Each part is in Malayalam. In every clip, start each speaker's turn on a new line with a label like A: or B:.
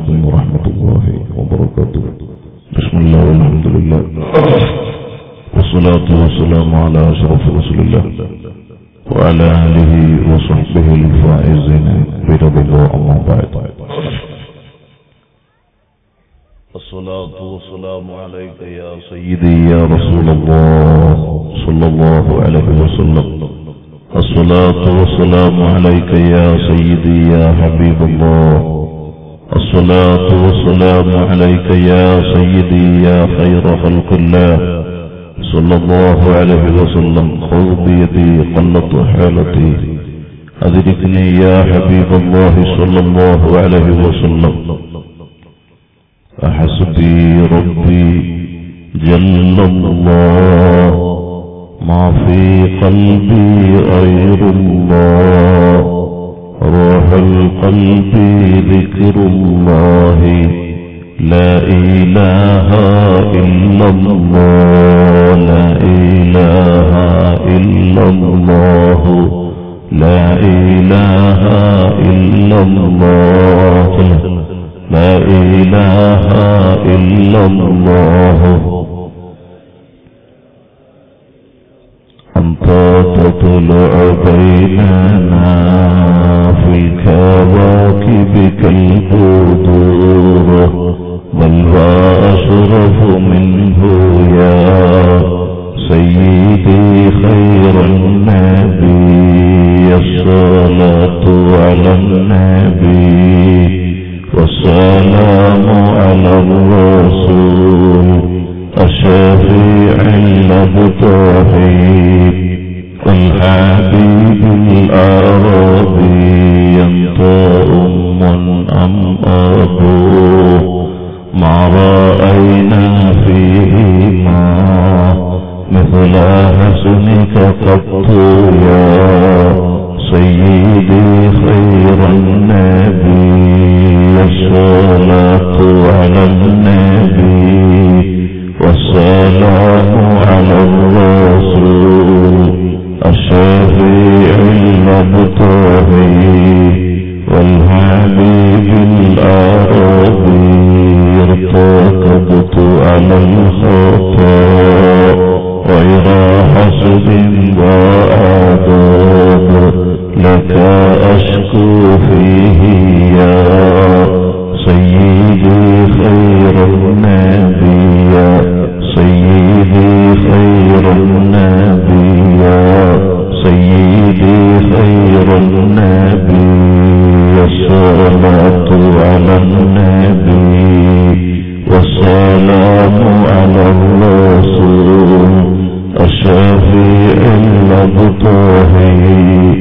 A: عليكم ورحمة الله وبركاته. بسم الله والحمد لله والصلاة والسلام على أشرف رسول الله وعلى آله وصحبه الفائزين برضا الله. أما بعد، الصلاة والسلام عليك يا سيدي يا رسول الله صلى الله عليه وسلم. الصلاة والسلام عليك يا سيدي يا حبيب الله. الصلاة والسلام عليك يا سيدي يا خير خلق الله صلى الله عليه وسلم. خذ بيدي قلت حالتي أدركني يا حبيب الله صلى الله عليه وسلم. أحسبي ربي جل الله ما في قلبي غير الله. روح القلب ذكر الله لا إله إلا الله. لا إله إلا الله. لا إله إلا الله. لا إله إلا الله. أنت تطلع بيننا في كواكبك البدور بل وأشرف منه يا سيدي خير النبي. الصلاة على النبي والسلام على الرسول الشفيع المبتغي والحبيب العربي. أنت أم أم أبو ما رأينا فيهما مثل حسنك قط يا سيدي خير النبي. الصلاة على النبي والسلام على الرسول الشفيع المبتغي والحبيب العربي. ارتكبت على الخطا غير حسد وعذاب لك أشكو فيه يا سيدي خير النبي. يا سيدي خير النبي. يا سيدي خير النبي. الصلاة على النبي والسلام على الرسول الشفيع المبتغي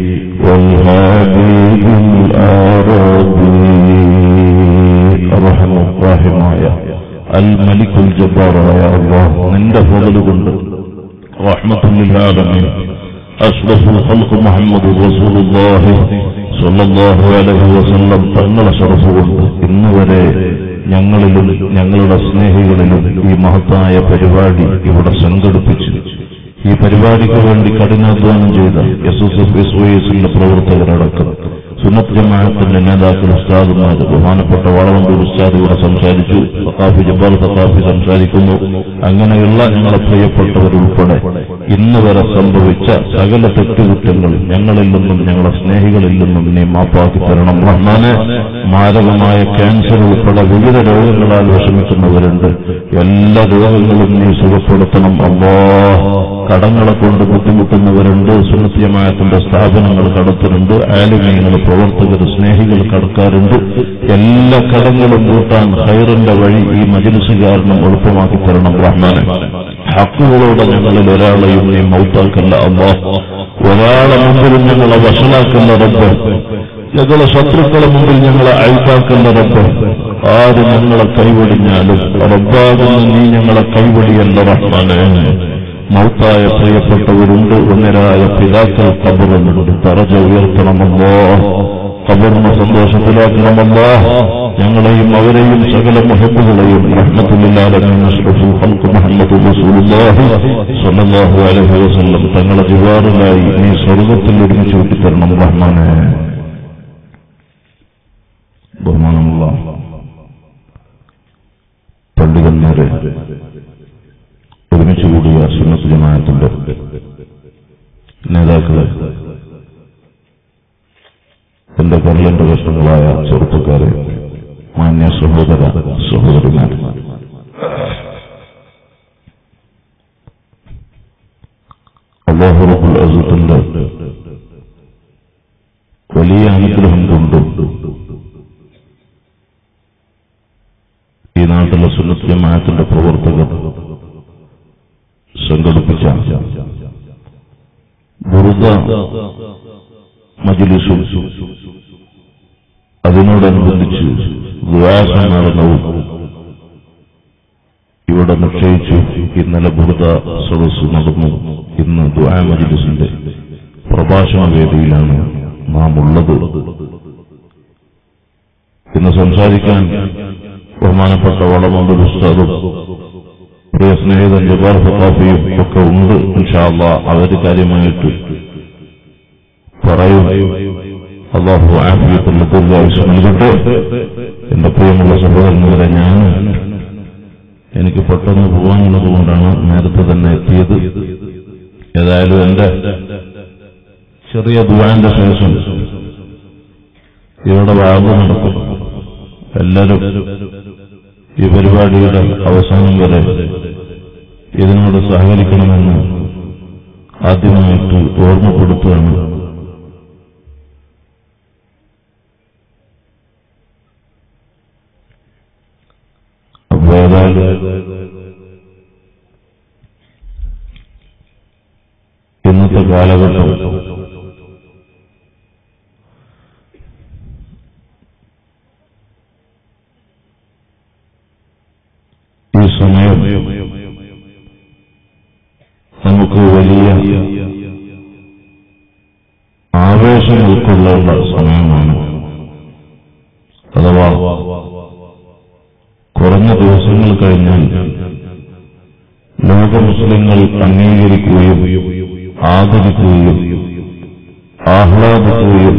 A: والحبيب العربي. الرحمن الرحيم يا الملك الجبار يا الله. നിന്റെ ഫضل കൊണ്ട് رحمة للعالمين أشرف الخلق محمد رسول الله صلى الله عليه وسلم തങ്ങളെ ശറഫ് കൊണ്ട് ഇന്ന് വരെ ഞങ്ങളിലും ഞങ്ങളുടെ സ്നേഹികളിലും ഈ മഹത്തായ പരിപാടി ഇവിടെ സംഘടിപ്പിച്ചു. ഈ പരിപാടിക്ക് വേണ്ടി കഠിനാധ്വാനം ചെയ്ത SSFSYSന്റെ പ്രവർത്തകരടക്കം സുന്നത്ത് ജമാഅത്തിന്റെ നേതാക്കൾ, ഉസ്താദുമാർ, ബഹുമാനപ്പെട്ട വളവന്തൂർ ഉസ്താദ് ഇവിടെ സംസാരിച്ചു, സഖാഫി ജബ്ബാർ സഖാഫി സംസാരിക്കുന്നു. അങ്ങനെയുള്ള ഞങ്ങളെ പ്രിയപ്പെട്ടവരുൾപ്പെടെ ഇന്ന് വരെ സംഭവിച്ച സകല തെറ്റുകുറ്റങ്ങൾ ഞങ്ങളിൽ നിന്നും ഞങ്ങളുടെ സ്നേഹികളിൽ നിന്നും നീ മാപ്പാക്കി തരണം റഹ്മാനെ. മാരകമായ ക്യാൻസർ ഉൾപ്പെടെ വിവിധ രോഗങ്ങളാൽ വിഷമിക്കുന്നവരുണ്ട്. എല്ലാ രോഗങ്ങളും നീ സുഖപ്പെടുത്തണം അല്ലാഹ്. കടങ്ങളെ കൊണ്ട് ബുദ്ധിമുട്ടുന്നവരുണ്ട്. സുന്നത്ത് ജമാഅത്തിന്റെ സ്ഥാപനങ്ങൾ കടത്തുന്നുണ്ട്. ആലിമീങ്ങൾ, പ്രവർത്തകർ, സ്നേഹികൾ കടക്കാറുണ്ട്. എല്ലാ കടങ്ങളും കൂട്ടാൻ ഖൈറിന്റെ വഴി ഈ മജ്‌ലിസ് കാരണം എളുപ്പമാക്കി തരണം റഹ്മാനെ. ഹഖുകളോടെ ഞങ്ങളിൽ ഒരാളെയും നീ മൗത്താക്കല്ല അല്ലാഹ്. ഒരാളെ മുമ്പിലും ഞങ്ങളെ വഷളാക്കല്ല റബ്ബ്. ഞങ്ങളെ ശത്രുക്കളെ മുമ്പിൽ ഞങ്ങളെ അഴിപ്പാക്കല്ല റബ്ബ്. ആര് ഞങ്ങളെ കൈവടിഞ്ഞാലും റബ്ബാകുന്ന നീ ഞങ്ങളെ കൈവടിയല്ല റഹ്മാനെ. മൗത്തായ പ്രിയപ്പെട്ടവരുണ്ട്. ഒന്നരായ പിതാക്കൾ ഖബറിലുണ്ട്. ദറജ ഉയർത്തണമല്ലോ. ഖബറിനെ സന്തോഷത്തിലാക്കണമല്ലോ. ഞങ്ങളെയും അവരെയും സകല മുഹബ്ബുകളെയും റഹ്മത്തുൽ ആലമീൻ അഷ്റഫുൽ ഖൽഖ് മുഹമ്മദ് റസൂലുള്ളാഹി സ്വല്ലല്ലാഹു അലൈഹി വസല്ലം തങ്ങളുടെ ജിവാറിലായി നീ സ്വർഗ്ഗത്തിൽ ഒരുമിച്ച് കൂട്ടിത്തരണം റഹ്മാനെ. ബഹുമാനമുള്ള പണ്ഡിതന്മാരെ, ഒരുമിച്ച് കൂടിയ സുന്നത്ത് ജമാഅത്തിന്റെ നേതാക്കളെ, എന്റെ കരളിന്റെ കഷ്ണങ്ങളായ ചെറുപ്പക്കാരെ, മാന്യ സഹോദര സഹോദരിമാർ, അല്ലാഹു റബ്ബുൽ ഇസ്സത്തിന്റെ വലിയ അനുഗ്രഹം കൊണ്ട് ഈ നാട്ടിലെ സുന്നത്ത് ജമാഅത്തിന്റെ പ്രവർത്തകർ സംഘടിപ്പിച്ച ബുറുദ മജ്‌ലിസും അതിനോടനുബന്ധിച്ച് ദുആ സമ്മേളനവും ഇവിടെ നിശ്ചയിച്ചു. ഇന്നലെ ബുറുദ സദസ്സ് നടന്നു. ഇന്ന് ദുആ മജ്‌ലിസിന്റെ പ്രഭാഷണ വേദിയിലാണ് നാം ഉള്ളത്. ഇന്ന് സംസാരിക്കാൻ ബഹുമാനപ്പെട്ട വളമൊണ്ട് ഉസ്താദും പ്രിയ സ്നേഹിതൻ ജബ്ബാർ ഫത്താഫിയും ഒക്കെ ഉണ്ട്. ഇൻഷാ അല്ലാഹ് അവര് കാര്യമായിട്ട് പറയും. അല്ലാഹു ആഫിയത്തുള്ള ദീർഘായുസ്സ് നൽകട്ടെ. എന്റെ പ്രിയമുള്ള സഹോദരന്മാരെ, എനിക്ക് പെട്ടെന്ന് പോകാനുള്ളത് കൊണ്ടാണ് നേരത്തെ തന്നെ എത്തിയത്. ഏതായാലും എന്റെ ചെറിയ ദുആന്റെ ശേഷം ഇവിടെ വാദം നടക്കും. എല്ലാവരും ഈ പരിപാടിയുടെ അവസാനം വരെ ഇതിനോട് സഹകരിക്കണമെന്ന് ആദ്യമായിട്ട് ഓർമ്മപ്പെടുത്തുകയാണ്. അപ്പോൾ ഏതായാലും ഇന്നത്തെ കാലഘട്ടം ഈ സമയം നമുക്ക് വലിയ ആവേശം ഉൾക്കൊള്ളേണ്ട സമയമാണ്. അഥവാ കുറഞ്ഞ ദിവസങ്ങൾ കഴിഞ്ഞാൽ ലോക മുസ്ലിങ്ങൾ അംഗീകരിക്കുകയും ആദരിക്കുകയും ആഹ്ലാദിക്കുകയും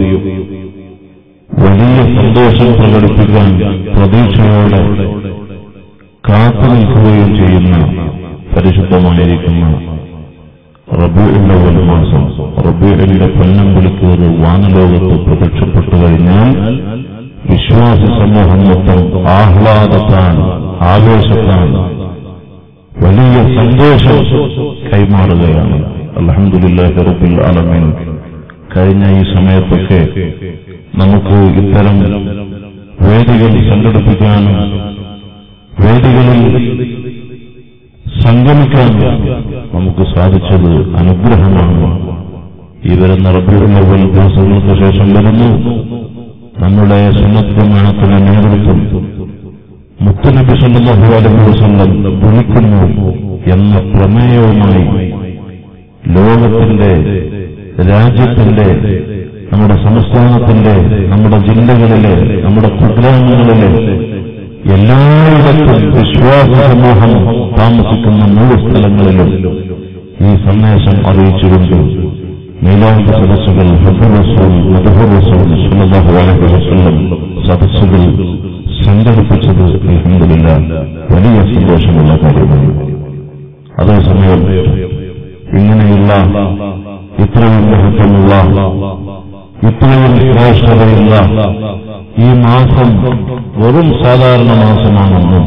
A: വലിയ സന്തോഷം പ്രകടിപ്പിക്കാൻ പ്രതീക്ഷയോടെ കാത്തു നിൽക്കുകയും ചെയ്യുന്ന പരിശുദ്ധമായിരിക്കുന്ന റബീഉൽ അവ്വൽ മാസം, റബീഉലിന്റെ പൊന്നം വിളിക്കേറി വാനലോകത്ത് പ്രത്യക്ഷപ്പെട്ടു കഴിഞ്ഞാൽ വിശ്വാസി സമൂഹം മൊത്തം ആഹ്ലാദത്താൻ, ആവേശത്താൻ, വലിയ സന്തോഷം കൈമാറുകയാണ്. അൽഹംദുലില്ലാഹി റബ്ബിൽ ആലമീൻ. കഴിഞ്ഞ ഈ സമയത്തൊക്കെ നമുക്ക് ഇത്തരം വേദികൾ സംഘടിപ്പിക്കാനും വേദികളിൽ സംഗമിക്കാൻ നമുക്ക് സാധിച്ചത് അനുഗ്രഹമാണ്. ഈ വരുന്ന റബീഉൽ അവ്വൽ ദിവസങ്ങൾക്ക് ശേഷം വരുന്നു നമ്മുടെ സുന്നത്ത് ജമാഅത്തിന്റെ നേതൃത്വം മുത്തുനബി സല്ലല്ലാഹു അലൈഹി വസല്ലം വിളിക്കുന്നു എന്ന പ്രമേയവുമായി ലോകത്തിന്റെ, രാജ്യത്തിന്റെ, നമ്മുടെ സംസ്ഥാനത്തിന്റെ, നമ്മുടെ ജില്ലകളിലെ, നമ്മുടെ കുഗ്രാമങ്ങളിലെ എല്ലായിടത്തും വിശ്വാസ സമൂഹം താമസിക്കുന്ന മുഴുവൻ സ്ഥലങ്ങളിലും ഈ സന്ദേശം അറിയിച്ചുകൊണ്ട് മീലാദ് സദസ്സുകൾ, സല്ലല്ലാഹു അലൈഹി വസല്ലം സദസ്സുകൾ സംഘടിപ്പിച്ചത് അൽഹംദുലില്ലാഹ് വലിയ സന്തോഷമുള്ള കാര്യമാണ്. അതേസമയം ഇങ്ങനെയുള്ള ഇത്രയും മഹത്വമുള്ള, ഇത്രയും ശ്രേഷ്ഠതയുള്ള ഈ മാസം വെറും സാധാരണ മാസമാണെന്നും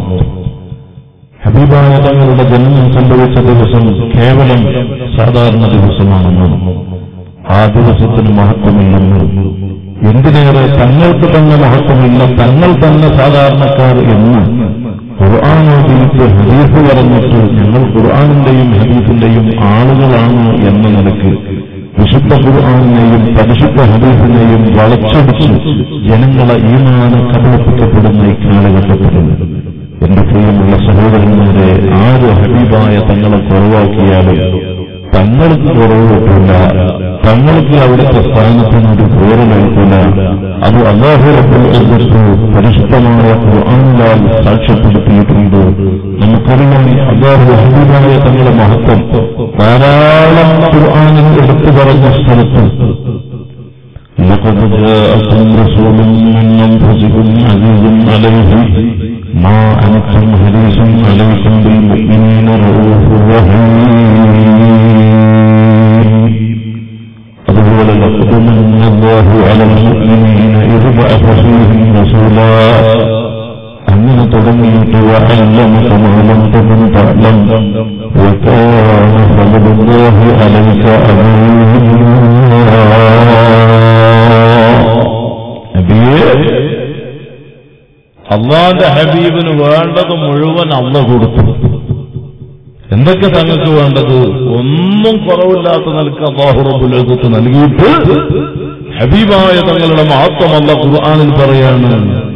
A: ഹബീബായ തങ്ങളുടെ ജന്മം സംഭവിച്ച ദിവസം കേവലം സാധാരണ ദിവസമാണെന്നും ആ ദിവസത്തിന് മഹത്വമില്ലെന്നും എന്തിനേറെ തങ്ങൾക്ക് തന്നെ മഹത്വമില്ല, തങ്ങൾ തന്നെ സാധാരണക്കാർ എന്ന് ഖുർആനോദിയിട്ട് ഹദീസ് പറഞ്ഞിട്ട് ഞങ്ങൾ ഖുർആനിന്റെയും ഹദീസിന്റെയും ആളുകളാണ് എന്ന നിലയ്ക്ക് വിശുദ്ധ ഖുർആനിനെയും പരിശുദ്ധ ഹദീസിനെയും വളച്ചൊടിച്ച് ജനങ്ങളെ ഈമാന് കബളിപ്പിക്കപ്പെടുന്ന ഈ കാലഘട്ടത്തിൽ എന്റെ പ്രിയമുള്ള സഹോദരന്മാരെ, ആര് ഹബീബായ തങ്ങളെ കുറവാക്കിയാലും തങ്ങൾക്ക് കുറവ് കിട്ടില്ല, തങ്ങൾക്ക് അവിടുത്തെ സ്ഥാനത്തിനൊരു പേര് നൽകില്ല. അത് അല്ലാഹു റബ്ബുൽ ഇസ്സത്ത് പരിശുദ്ധമായ ഖുർആനിൽ സാക്ഷ്യപ്പെടുത്തിയിട്ടുണ്ട്. നമുക്കറിയാം അല്ലാഹു ഹബീബായ തങ്ങളുടെ മഹത്വം ധാരാളം ഖുർആനിൽ എടുത്തു പറഞ്ഞ സ്ഥലത്ത് لقد جاءكم رسول من أنفسكم عزيز عليه ما أنتم حريص عليكم بالمؤمنين رؤوف رحيم അതുപോലെ لقد من الله على المؤمنين إذ بعث فيهم رسولا അങ്ങനെ തുടങ്ങിയിട്ട് وعلمك ما لم تكن تعلم وكان فضل الله عليك അള്ളാന്റെ ഹബീബിന് വേണ്ടത് മുഴുവൻ അള്ളാഹ് കൊടുത്തു. എന്തൊക്കെ തങ്ങൾക്ക് വേണ്ടത്? ഒന്നും കുറവില്ലാത്ത നിലക്ക് അല്ലാഹു റബ്ബുൽ ഇസ്സത്ത് നൽകിയിട്ട് ഹബീബായ തങ്ങളുടെ മഹത്വം അല്ലാഹ് ഖുർആനിൽ പറയാണ്.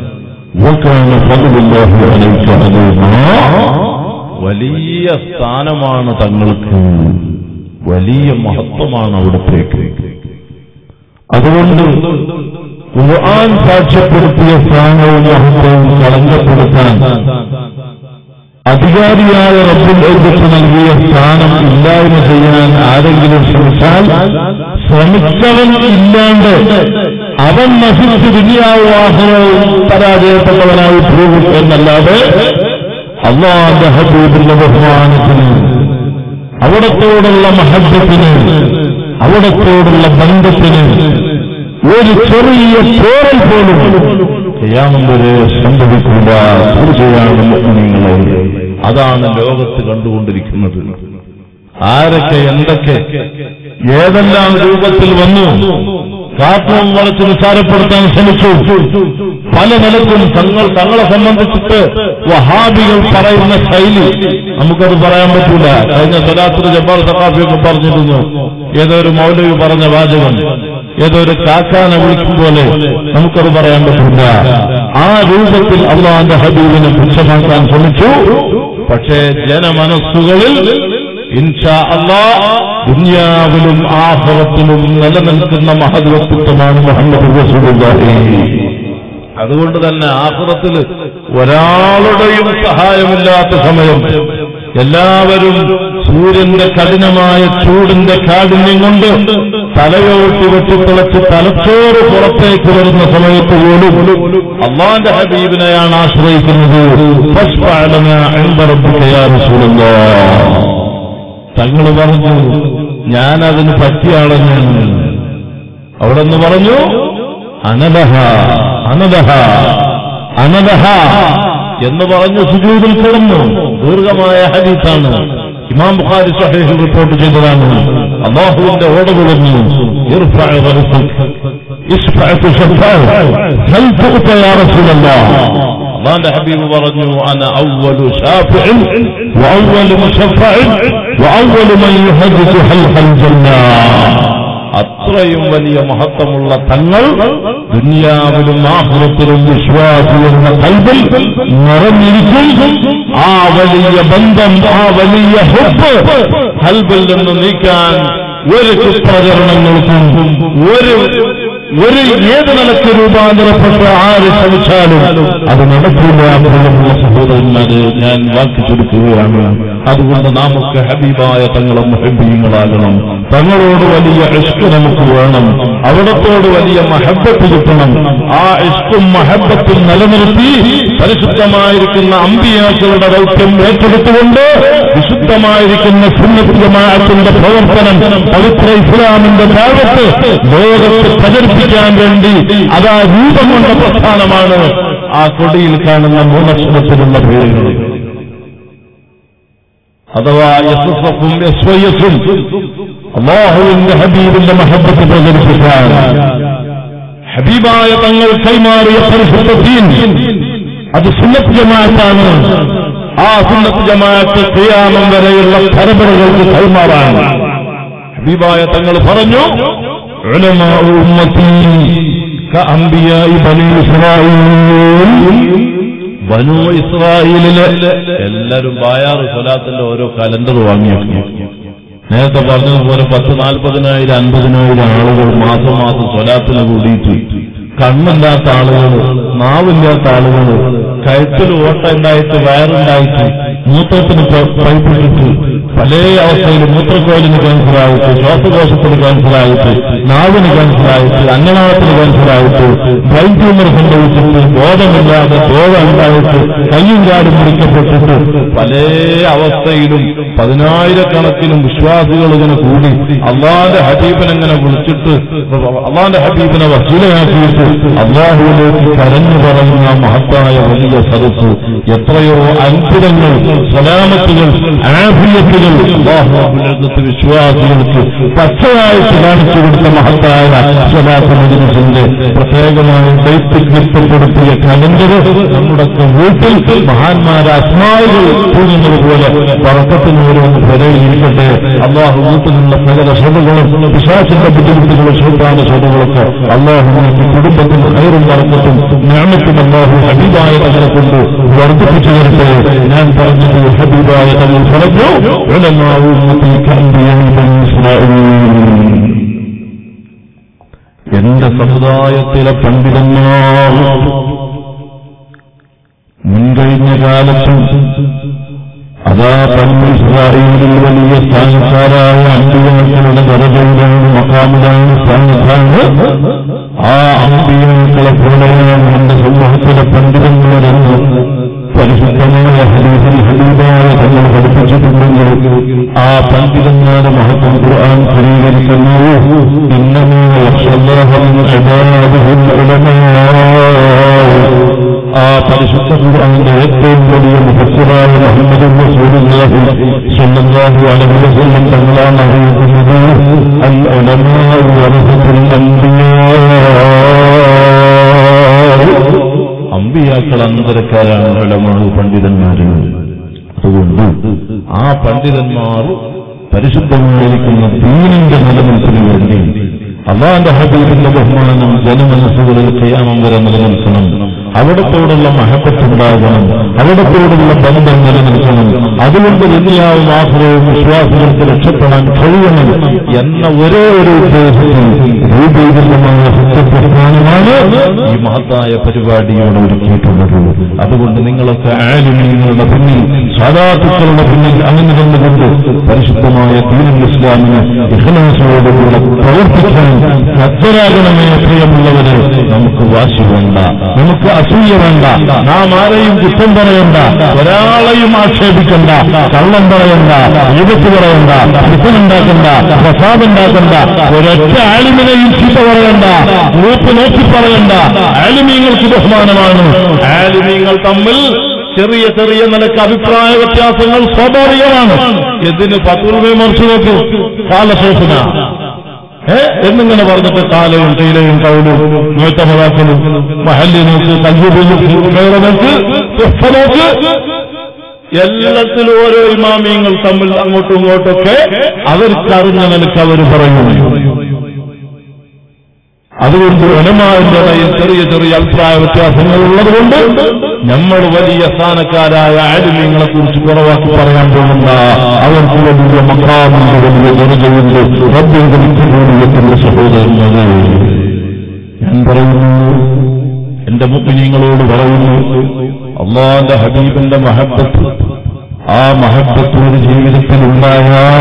A: വലിയ സ്ഥാനമാണ് തങ്ങൾക്ക്, വലിയ മഹത്വമാണ് അവിടത്തേക്ക്. അതുകൊണ്ട് ഖുർആൻ സാക്ഷ്യപ്പെടുത്തിയ സ്ഥാനവും മഹത്വവും കളങ്കപ്പെടുത്താൻ അധികാരിയായ റബ്ബുൽ ഇസ്സത്ത് നൽകിയ സ്ഥാനം ഇല്ലായ്മ ചെയ്യാൻ ആരെങ്കിലും ശ്രമിച്ചാൽ ശ്രമിച്ചവൻ ഇല്ലാണ്ട് അവൻ നശിച്ച് ദുനിയാവും ആഖിറവും പരാജയപ്പെട്ടവനായി പോകും എന്നല്ലാതെ അല്ലാഹുവിന്റെ ഹബീബിന്റെ ബഹുമാനത്തിന്, അവിടത്തോടുള്ള മഹബ്ബത്തിന്, അവിടത്തോടുള്ള ബന്ധത്തിന് ഒരു ചെറിയ പോറൽ പോലും ഖിയാമത്ത് വരെ സംഭവിക്കില്ല. തീർച്ചയാണ് മുഅ്മിനീങ്ങളെ, അതാണ് ലോകത്ത് കണ്ടുകൊണ്ടിരിക്കുന്നത്. ആരൊക്കെ എന്തൊക്കെ ഏതെല്ലാം രൂപത്തിൽ വന്നു കാർട്ടൂൺ വളച്ച് നിസ്സാരപ്പെടുത്താൻ ശ്രമിച്ചു. പല നിലക്കും തങ്ങളെ സംബന്ധിച്ചിട്ട് വഹാബികൾ പറയുന്ന ശൈലി നമുക്കത് പറയാൻ പറ്റൂല. കഴിഞ്ഞ സലാത്തുൽ ജബ്ബാർ സഖാഫിയൊക്കെ പറഞ്ഞിരുന്നു, ഏതോ ഒരു മൗലവി പറഞ്ഞ വാചകം, ഏതോ ഒരു കാക്കാനെ വിളിക്കും പോലെ നമുക്കത് പറയാൻ പറ്റില്ല. ആ രൂപത്തിൽ അല്ലാഹുവിന്റെ ഹബീബിനെ പുച്ഛമാക്കാൻ ശ്രമിച്ചു. പക്ഷേ ജനമനസ്സുകളിൽ ഇൻഷാ അല്ലാഹ് ദുനിയാവിലും ആഖിറത്തിലും നിലനിൽക്കുന്ന മഹദ് വ്യക്തിത്വമാണ് മുഹമ്മദ് റസൂലുള്ളാഹി. അതുകൊണ്ട് തന്നെ ആഖിറത്തിൽ ഒരാളുടെയും സഹായമില്ലാത്ത സമയം എല്ലാവരും സൂര്യന്റെ കഠിനമായ ചൂടിന്റെ കാഠിന്യം കൊണ്ട് തലയോട്ടി വെട്ടിത്തിളച്ച് തലച്ചോറ് പുറത്തേക്ക് വരുന്ന സമയത്ത് പോലും അല്ലാഹുവിന്റെ ഹബീബിനെയാണ് ആശ്രയിക്കുന്നത്. തങ്ങൾ പറഞ്ഞു, ഞാനതിന് പറ്റിയ ആളെന്നാണ്. അവിടെ നിന്ന് പറഞ്ഞു, അനദഹ അനദഹ അനദഹ എന്ന് പറഞ്ഞ് സുജൂദിൽ കിടന്നു. ദീർഘമായ ഹദീസാണ്, ഇമാം ബുഖാരി സ്വഹീഹിൽ റിപ്പോർട്ട് ചെയ്തതാണ്. അല്ലാഹുവിന്റെ ഓർഡർ പറഞ്ഞു, അല്ലാഹുവിന്റെ ഹബീബ് പറഞ്ഞു, അന അവ്വലു ശാഫിഇൻ വഅവ്വലു മുശഫഇൻ വഅവ്വലു മൻ യുഹദ്ദിസു ഹൽഖൽ ജന്ന. അത്രയും വലിയ മഹത്വമുള്ള തങ്ങൾ ദുനിയാവിലും ആഖിറത്തിലും വിശ്വാസി എന്ന ഖൽബിൽ നിറഞ്ഞിരിക്കും. ആ വലിയ ബന്ധം, ആ വലിയ ഹുബ്ബ് ഖൽബിൽ നിന്ന് നീക്കാൻ ഒരു കുപ്രചരണങ്ങൾക്കും ഏത് നിലക്ക് രൂപാന്തരപ്പെട്ട് ആര് ശ്രമിച്ചാലും അത് നടക്കില്ല. പ്രിയമുള്ള സഹോദരന്മാരെ, ഞാൻ വാക്ക് ചുരുക്കുകയാണ്. അതുകൊണ്ട് നമുക്ക് ഹബീബായ തങ്ങളും മുഹബ്ബീങ്ങളാകണം. തങ്ങളോട് വലിയ ഇഷ്ക് നമുക്ക് വേണം, അവിടത്തോട് വലിയ മഹബ്ബത്ത് കിട്ടണം. ആ ഇഷ്കും മഹബ്ബത്തും നിലനിർത്തി പരിശുദ്ധമായിരിക്കുന്ന അമ്പിയാക്കളുടെ ദൗത്യം ഏറ്റെടുത്തുകൊണ്ട് വിശുദ്ധമായിരിക്കുന്ന സുന്നത്ത് ജമാഅത്തിന്റെ പ്രവർത്തനം, പവിത്ര ഇസ്ലാമിന്റെ ദഅവത്ത് ലോകത്ത് പ്രചരിപ്പിക്കാൻ വേണ്ടി അതാ രൂപം കൊണ്ട പ്രസ്ഥാനമാണ് ആ കൊടിയിൽ കാണുന്ന മൂന്നക്ഷരത്തിലുള്ള പേരുകൾ, അഥവാ എസ്എസ്എഫും എസ്വൈഎസും. അല്ലാഹുവിന്റെ ഹബീബിന്റെ മഹബ്ബത്ത് പ്രചരിപ്പിക്കാൻ ഹബീബായ തങ്ങൾ കൈമാറിയ പരിശുദ്ധ ദീൻ അത് സുന്നത്ത് ജമാഅത്താണ്. ആ സുന്നത്ത് ജമാഅത്ത് ഖിയാമം വരെയുള്ള പരമ്പരകൾക്ക് കൈമാറാൻ ഹബീബായ തങ്ങൾ പറഞ്ഞു, ഉലമാഉ ഉമ്മത്തി കഅംബിയാഇ ബനീ ഇസ്രായീൽ. ബനൂ ഇസ്രായേലിലെ എല്ലാവരും ബായാറ് സ്വലാത്തിന്റെ ഓരോ കലണ്ടർ വാങ്ങിയിരുന്നു. നേരത്തെ പറഞ്ഞതുപോലെ 10,000-40,000 50,000 ആളുകൾ മാസം മാസം സ്വലാത്തിന് കൂടിയിട്ട് കണ്ണില്ലാത്ത ആളുകൾ, നാവില്ലാത്ത ആളുകൾ, കഴുത്തിൽ ഓട്ട ഉണ്ടായിട്ട് വയറുണ്ടായിട്ട് മൂത്രത്തിന് പൈപ്പിട്ടിട്ട് പല അവസ്ഥയിലും മൂത്രക്കോലിന് ക്യാൻസറായിട്ട്, ശ്വാസകോശത്തിന് ക്യാൻസറായിട്ട്, നാവിന് ക്യാൻസറായിട്ട്, അന്നനാളത്തിന് ക്യാൻസറായിട്ട്, ബ്രെയിൻ ട്യൂമർ സംഭവിച്ചിട്ട്, ബോധമില്ലാതെ ഉണ്ടായിട്ട്, കയ്യും കാലും മുറിക്കപ്പെട്ടിട്ട് പല അവസ്ഥയിലും 10,000-കണക്കിനും വിശ്വാസികൾ ഇങ്ങനെ കൂടി അള്ളാന്റെ ഹബീബിനെങ്ങനെ വിളിച്ചിട്ട് അള്ളാന്റെ ഹബീബിനെ വസീലയാക്കിയിട്ട് അള്ളാഹുവിലേക്ക് കരഞ്ഞു പറയുന്ന മഹത്തായ വലിയ സദസ്സ്, എത്രയോ അത്ഭുതങ്ങൾ, സലാമത്തുകൾ, ആഫിയത്തുകൾ അല്ലാഹുവിന്റെ വിശ്വാസികൾക്ക് പച്ചയായിട്ട് കാണിച്ചു കൊടുത്ത മഹത്തായ സ്വലാത്ത് മജ്‌ലിസിന്റെ പ്രത്യേകമായി ദൈത്യപ്പെടുത്തിയ കലണ്ടർ നമ്മുടെ വീട്ടിൽ മഹാന്മാരെ അസ്മാവുകൾ തൂങ്ങുന്നത് പോലെ പറക്കത്തിനോരോന്ന് പെരയിലിരിക്കട്ടെ. അള്ളാഹു വീട്ടിൽ നിന്നുള്ള സകല ശ്രദ്ധകളും പിശാചിന്റെ ബുദ്ധിമുട്ടുകളും ശൈത്താന്റെ ശ്രദ്ധകളൊക്കെ അള്ളാഹുവിന്റെ കുടുംബത്തിൽ ഖൈറും ബറക്കത്തും നിഅമത്തും അള്ളാഹു ഹബീബായ തങ്ങളെ കൊണ്ട് വർദ്ധിപ്പിച്ചു തരട്ടെ. ഞാൻ പറഞ്ഞത് ഹബീബായ തങ്ങൾ പറഞ്ഞു, ഉലമാഉ ഉമ്മത്തി കഅംബിയാഇ ബനീ ഇസ്രാഈൽ. എന്റെ സമുദായത്തിലെ പണ്ഡിതന്മാർ മുൻകഴിഞ്ഞ കാലത്തും അതാ ബനീ ഇസ്രാഈലിൽ വലിയ സ്ഥാനക്കാരായ അമ്പിയാക്കളുടെ ദറജയിലാണ്, മഖാമിലാണ്, സ്ഥാനത്താണ്. ആ അമ്പിയാക്കളെ പോലെയാണ് എന്റെ സമൂഹത്തിലെ പണ്ഡിതന്മാരെന്ന് പരിശുദ്ധമായ ഹദീസിൽ ഹബീബായ തങ്ങൾ പഠിപ്പിച്ചിട്ടുണ്ടെങ്കിൽ ആ പണ്ഡിതന്മാരുടെ മഹത്വം ഖുർആൻ സ്ഥിരീകരിക്കുന്നു. ഇന്നമാ യഖ്ശല്ലാഹ മിൻ ഇബാദിഹിൽ ഉലമാ. ആ പരിശുദ്ധ ഖുർആനിന്റെ ഏറ്റവും വലിയ മുഫസ്സിറായ മുഹമ്മദ് റസൂലുള്ളാഹി സ്വല്ലല്ലാഹു അലൈഹി വസല്ലം തങ്ങളാണ് അറിയിക്കുന്നത്, അൽ ഉലമാഉ വറസത്തുൽ അൻബിയാ. അമ്പിയാക്കൾ അന്തരക്കാരാണ് ഉലമാഉ, പണ്ഡിതന്മാര്. അതുകൊണ്ട് ആ പണ്ഡിതന്മാർ പരിശുദ്ധമായിരിക്കുന്ന ദീനിന്റെ നിലനിൽപ്പിന് വേണ്ടി അല്ലാഹുവിന്റെ ഹബീബിന്റെ ബഹുമാനം ജനമനസ്സുകളിൽ ഖിയാമം വരെ നിലനിൽക്കണം. അവിടത്തോടുള്ള മഹബത്തുണ്ടാകണം, അവിടത്തോടുള്ള ബന്ധം നിലനിൽക്കണം. അതുകൊണ്ട് ദുനിയാവും ആഖിറവും വിശ്വാസികൾക്ക് രക്ഷപ്പെടാൻ കഴിയണം എന്ന ഒരേ ഒരു ഉദ്ദേശത്തിൽ രൂപീകൃതമായ സത്യപ്രസ്ഥാനമാണ് ഈ മഹത്തായ പരിപാടിയോട് ഒരുക്കിയിട്ടുള്ളത്. അതുകൊണ്ട് നിങ്ങളൊക്കെ ആലിമീങ്ങളുടെ പിന്നിൽ, സാദാത്തുക്കളുടെ പിന്നിൽ അങ്ങനെ നിന്നുകൊണ്ട് പരിശുദ്ധമായ ദീനുൽ ഇസ്ലാമിന് ഇഖ്ലാസോടുകൂടെ പ്രവർത്തിക്കാൻ തയ്യാറാകണമേ. പ്രിയമുള്ളവരെ, നമുക്ക് വാശി വേണ്ട, നമുക്ക് അസൂയ വേണ്ട, നാം ആരെയും കുറ്റം പറയണ്ട, ഒരാളെയും ആക്ഷേപിക്കണ്ട, കള്ളം പറയണ്ട, ഈപത്ത് പറയണ്ട, കുറ്റമുണ്ടാക്കണ്ട, പ്രസാദുണ്ടാക്കണ്ട, ഒരൊറ്റ ആലിമിനെയും ചീത്ത പറയണ്ട, ഗ്രൂപ്പ് നോക്കി പറയണ്ട. ആലിമീങ്ങൾക്ക് ബഹുമാനമാണ്. ആലിമീങ്ങൾ തമ്മിൽ ചെറിയ ചെറിയ നിലക്ക് അഭിപ്രായ വ്യത്യാസങ്ങൾ സ്വാഭാവികമാണ്. ഇതിന് ഫത്വൽ വിമർശനം നോക്ക്, കാലശേഷന എന്നിങ്ങനെ പറഞ്ഞിട്ട് കാലവും തൈലയും കൗലും നോറ്റമതാക്കലും മഹല്ലി നോക്ക്, കൽബിനോക്ക്, എല്ലാത്തിലും ഓരോ ഇമാമിയങ്ങൾ തമ്മിൽ അങ്ങോട്ടും ഇങ്ങോട്ടൊക്കെ അവർക്കറിഞ്ഞ നിലക്ക് അവർ പറയുന്നു. അതുകൊണ്ട് ഉലമാഇന്റെ ഇടയിൽ ചെറിയ ചെറിയ അഭിപ്രായ വ്യത്യാസങ്ങൾ ഉള്ളതുകൊണ്ട് നമ്മൾ വലിയ സ്ഥാനക്കാരായ ആലിമീങ്ങളെ കുറിച്ച് കുറവാക്കി പറയാൻ പോകുന്ന, അവർക്ക് വലിയ മഖാമുണ്ട്, വലിയ ദർജയുണ്ട്. റബ്ബിന്റെ നിത്യജീവിതത്തിന്റെ സഹോദരങ്ങളെ, ഞാൻ പറയുന്നു, എന്റെ മുഅ്മിനീങ്ങളോട് പറയുന്നു, അല്ലാഹുവിന്റെ ഹബീബിന്റെ മഹബ്ബത്ത്, ആ മഹബ്ബത്ത് ഒരു ജീവിതത്തിൽ ഉണ്ടായാൽ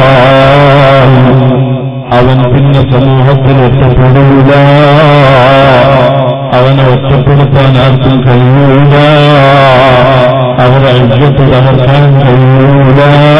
A: അവൻ പിന്നെ സമൂഹത്തിൽ ഒറ്റപ്പെടില്ല. അവനെ ഒറ്റപ്പെടുത്താൻ ആർക്കും കഴിയൂല, അവരെ ഐക്യത്തിൽ അമർത്താൻ കഴിയൂല.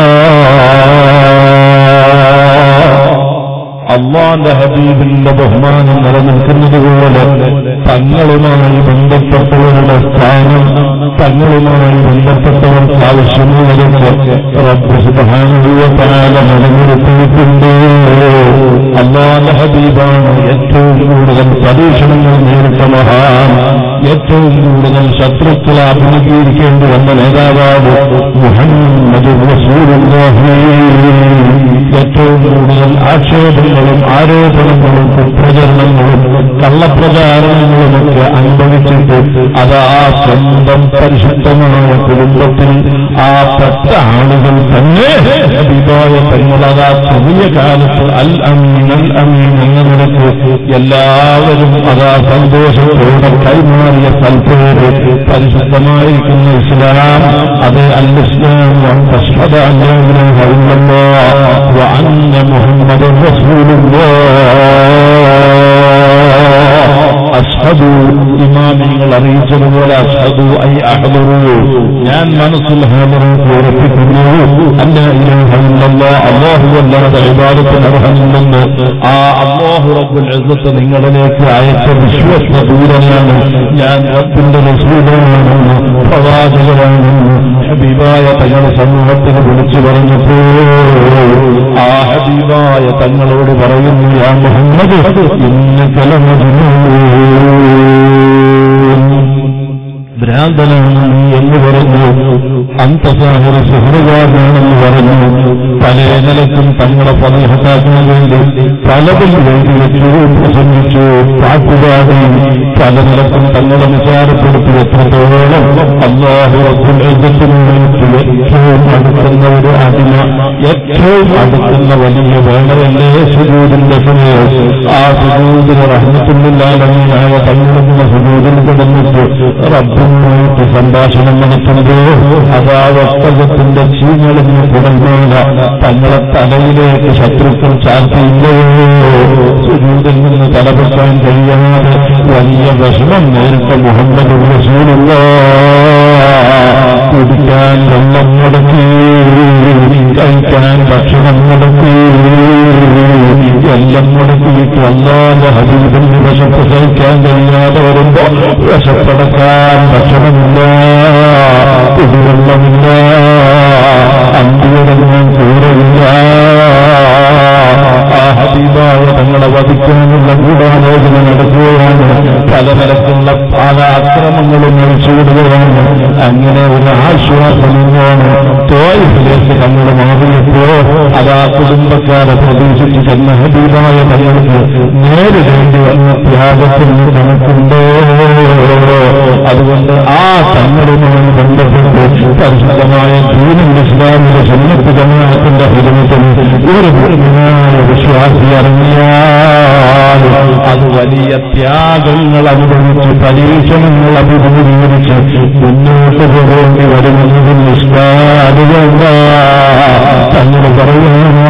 A: അല്ലാഹുവിന്റെ ഹബീബിന്റെ ബഹുമാനം നിലനിൽക്കുന്നത് പോലെ തങ്ങളുമായി ബന്ധപ്പെട്ടവരുടെ സ്ഥാനം, തങ്ങളുമായി ബന്ധപ്പെട്ടവർക്ക് ആവശ്യമുള്ളതൊക്കെ റബ്ബ് സുബ്ഹാനഹു വ തആല നിലനിർത്തിയിട്ടുണ്ട്. അല്ലാഹുവിന്റെ ഹബീബാണ് ഏറ്റവും കൂടുതൽ പരീക്ഷണങ്ങൾ നേരിട്ട മഹാൻ, ഏറ്റവും കൂടുതൽ ശത്രുക്കളെ അഭിമുഖീകരിക്കേണ്ടി വന്ന നേതാവാണ് മുഹമ്മദ് റസൂലുള്ളാഹി. ഏറ്റവും കൂടുതൽ ആക്ഷേപങ്ങളും ആരോപണങ്ങളും കുപ്രചരണങ്ങളും കള്ളപ്രചാരണങ്ങളുമൊക്കെ അനുഭവിച്ചിട്ട് അത് ആ സ്വന്തം പരിശുദ്ധമായ കുടുംബത്തിൽ ആ പെട്ട ആളുകൾ തന്നെ ഹബീബായ തങ്ങളതാ ചെറിയ കാലത്ത് അൽ അമീൻ അൽ അമീൻ എന്ന നിലക്ക് എല്ലാവരും അതാ സന്തോഷത്തോടെ കൈമാറി വലിയ സൽപ്പേര് പരിശുദ്ധമായിരിക്കുന്ന ഇസ്ലാം. അത് അൽ-ഇസ്ലാം തശ്ഹദു അല്ലാ ഇലാഹ ഇല്ലല്ലാഹ് വ അന്ന മുഹമ്മദൻ റസൂലുള്ളാഹ്. അഷ്ഹദു ഇമാമിങ്ങൾ അറിയിച്ചതുപോലെ അഷ്ഹദു ഐ അഹ്ദറു, ഞാൻ മനസ്സിൽ ഹാജറാക്കി ഉറപ്പിക്കുന്നു അല്ലാ ഇലാഹ ഇല്ലല്ലാഹ്, അല്ലാഹു അല്ലാതെ ഇബാദത്തിന് അർഹമില്ലെന്ന് ആ അല്ലാഹു റബ്ബുൽ ഇസ്സത്ത് നിങ്ങളിലേക്ക് അയച്ച വിശ്വസ്ത ദൂതനാണ് ഞാൻ, റബ്ബിന്റെ റസൂലാണെന്ന് പ്രവാചകനാണെന്ന് ഹബീബായ തങ്ങൾ സമൂഹത്തിന് വിളിച്ചു പറഞ്ഞപ്പോൾ ആ ഹബീബായ തങ്ങളോട് പറയുന്നു, യാ മുഹമ്മദ് ഇന്നക ലമജ്നൂൻ, ഭ്രാന്തനാണ് നീ എന്ന് പറഞ്ഞു. അന്തസാഹിറ സുഹൃദാണെന്ന് പറഞ്ഞു. പല നിലക്കും തങ്ങളെ പതിഹത്താക്കാൻ വേണ്ടി പലതും വേണ്ടി വെച്ചു, പ്രസംഗിച്ചു, പാട്ടുപാടി, പല നിലക്കും തങ്ങളെ നിസാരപ്പെടുത്തി. എത്രത്തോളം അല്ലാഹു റബ്ബുൽ ഇസ്സത്തിനോട് ഏറ്റവും അടുക്കുന്ന ഒരു അടിമ, ഏറ്റവും അടുക്കുന്ന വലിയ വേളയല്ലേ സുജൂദിന്റെ സമയം. ആ സുജൂദിന് റഹ്മത്തുല്ലാഹി തങ്ങളുടെ സുജൂദിൽ കിടന്നിട്ട് റബ്ബുമായിട്ട് സംഭാഷണം നടത്തുമ്പോൾ അതാ വസ്ത്രത്തിന്റെ ചീഞ്ഞളിഞ്ഞ പുറമേല തങ്ങളെ തലയിലേക്ക് ശത്രുക്കൾ ചാർത്തിയില്ലയോ. സുജൂദിൽ നിന്ന് തലപൊക്കാൻ കഴിയാതെ വലിയ വിഷമം നേരിട്ട മുഹമ്മദ് റസൂലുള്ളാഹ് കുടിക്കാൻ വെള്ളം മുടക്കി, കഴിക്കാൻ ഭക്ഷണം മുടക്കി, എല്ലാം മുടക്കിയിട്ട് അല്ലാതെ ഹബീബിന്റെ വിശപ്പ് സഹിക്കാൻ കഴിയാതെ വരുമ്പോ വിശപ്പടക്കാൻ ഭക്ഷണമില്ല, കുടിവെള്ളമില്ല, അന്തിയിറങ്ങാൻ കൂടെയില്ല. ആ ഹബീബായ തങ്ങളെ വധിക്കാനുള്ള ഗൂഢാലോചന നടക്കുകയാണ്. പല നിലക്കുള്ള പല അക്രമങ്ങളും നയിച്ചുവിടുകയാണ്. അങ്ങനെ ഒരു ആശ്വാസമാണ് തോയിലേക്ക് തങ്ങൾ മാറിയപ്പോ അതാ കുടുംബക്കാരെ പ്രതീക്ഷിച്ച് ചെന്ന ഹബീബായ തങ്ങൾക്ക് നേരിടേണ്ടി വന്ന ത്യാഗത്തിന് കണക്കുണ്ടോ. അതുകൊണ്ട് ആ തങ്ങളുമായി ബന്ധപ്പെട്ട് പരിശുദ്ധമായ ദീനുൽ ഇസ്ലാമിലെ സുന്നത്ത് ജമാഅത്തിന്റെ ഹിദമത്തിൽ ഒരു മുഅ്മിനായ വിശ്വാസി ഇറങ്ങിയാൽ അത് വലിയ ത്യാഗങ്ങൾ അനുഭവിച്ച് പരീക്ഷണങ്ങൾ അഭിമുഖീകരിച്ച് മുന്നോട്ട് പോകേണ്ടി വരുന്നതിൽ നിഷ്കാതുകൊണ്ട് തങ്ങൾ പറയുന്ന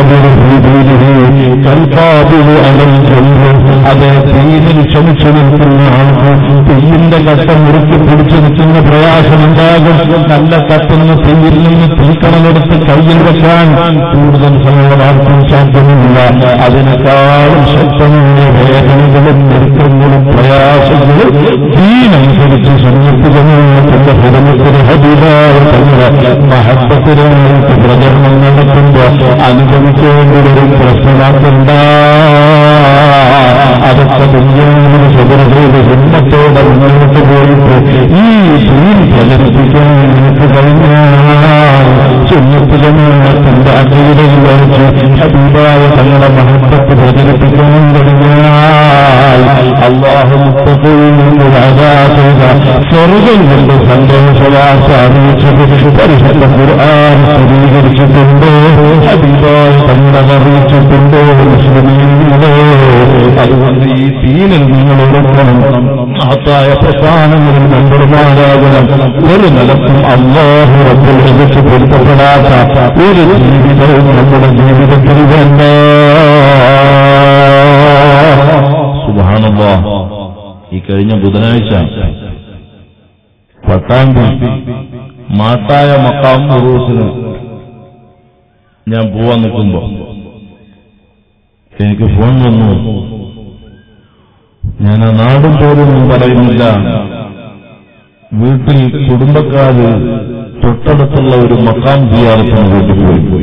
A: കൽപ്പാതിൽ അലഞ്ചൊല്ലും. അതേ തീയിൽ ക്ഷമിച്ചു നിൽക്കുന്ന ആൾക്ക് തീയിന്റെ കട്ട മുറുക്കി പിടിച്ചു നിൽക്കുന്ന പ്രയാസമുണ്ടാകും. നല്ല കത്തുന്ന തീയിൽ നിന്ന് തീക്കണലെടുത്ത് കയ്യിൽ വെക്കാൻ കൂടുതൽ സമയമാർക്കും സാധ്യമല്ല. അതിനേക്കാളും ശക്തമായ വേദനകളും ഞെരുക്കങ്ങളും പ്രയാസങ്ങളും തീനനുസരിച്ച് സമർപ്പിതമായിട്ടുള്ള ഹിദമത്തിന് ഹബീബായ തങ്ങളെ മഹബ്ബത്തിനായിട്ട് പ്രചരണം നടത്തുമ്പോൾ അനുഭവിക്കേണ്ടി വരും പ്രശ്നമാക്കണ്ട. അതൊക്കെ ദുനിയാവിന് സബർ ചെയ്ത് ഹിമ്മത്തോടെ മുന്നോട്ട് പോയിട്ട് ഈ ദീൻ പ്രചരിപ്പിക്കാൻ നിനക്ക് കഴിഞ്ഞാൽ സുന്നത്ത് ജമാഅത്തിന്റെ അഖീദയിൽ വരച്ച് ഹബീബായ തങ്ങളെ മഹബ്ബത്ത് പ്രചരിപ്പിക്കാൻ കഴിഞ്ഞാൽ അല്ലാഹു മുത്തഖീനോട് അദാ ചെയ്ത സ്വർഗ്ഗം കൊണ്ട് സന്തോഷവാർത്ത അറിയിച്ചത് പരിശുദ്ധ ഖുർആൻ സ്ഥിരീകരിച്ചിട്ടുണ്ട്. ഹബീബായ തങ്ങളെ അറിയിച്ചിട്ടുണ്ട്. മുസ്ലിമീങ്ങളെ, അതുകൊണ്ട് ഈ ദീനിൽ നിങ്ങൾ ഉറക്കണം. മഹത്തായ പ്രസ്ഥാനങ്ങളിൽ മെമ്പർമാരാകണം. ഒരു നിലക്കും അല്ലാഹു റബ്ബുൽ ഇസ്സത്ത് പൊരുത്തപ്പെടാത്ത ഒരു ജീവിതവും നമ്മുടെ ജീവിതത്തിൽ വേണ്ട. സുബ്ഹാനല്ലാഹ്. ഈ കഴിഞ്ഞ ബുധനാഴ്ച പട്ടാമ്പി മാട്ടായ മഖാം ഉറൂസിന് ഞാൻ പോവാൻ നിൽക്കുമ്പോ എനിക്ക് ഫോൺ വന്നു. ഞാൻ ആ നാടും പോലൊന്നും പറയുന്നില്ല. വീട്ടിൽ കുടുംബക്കാര് തൊട്ടടുത്തുള്ള ഒരു മഖാം സിയാറത്തിന് വീട്ടിൽ പോയി.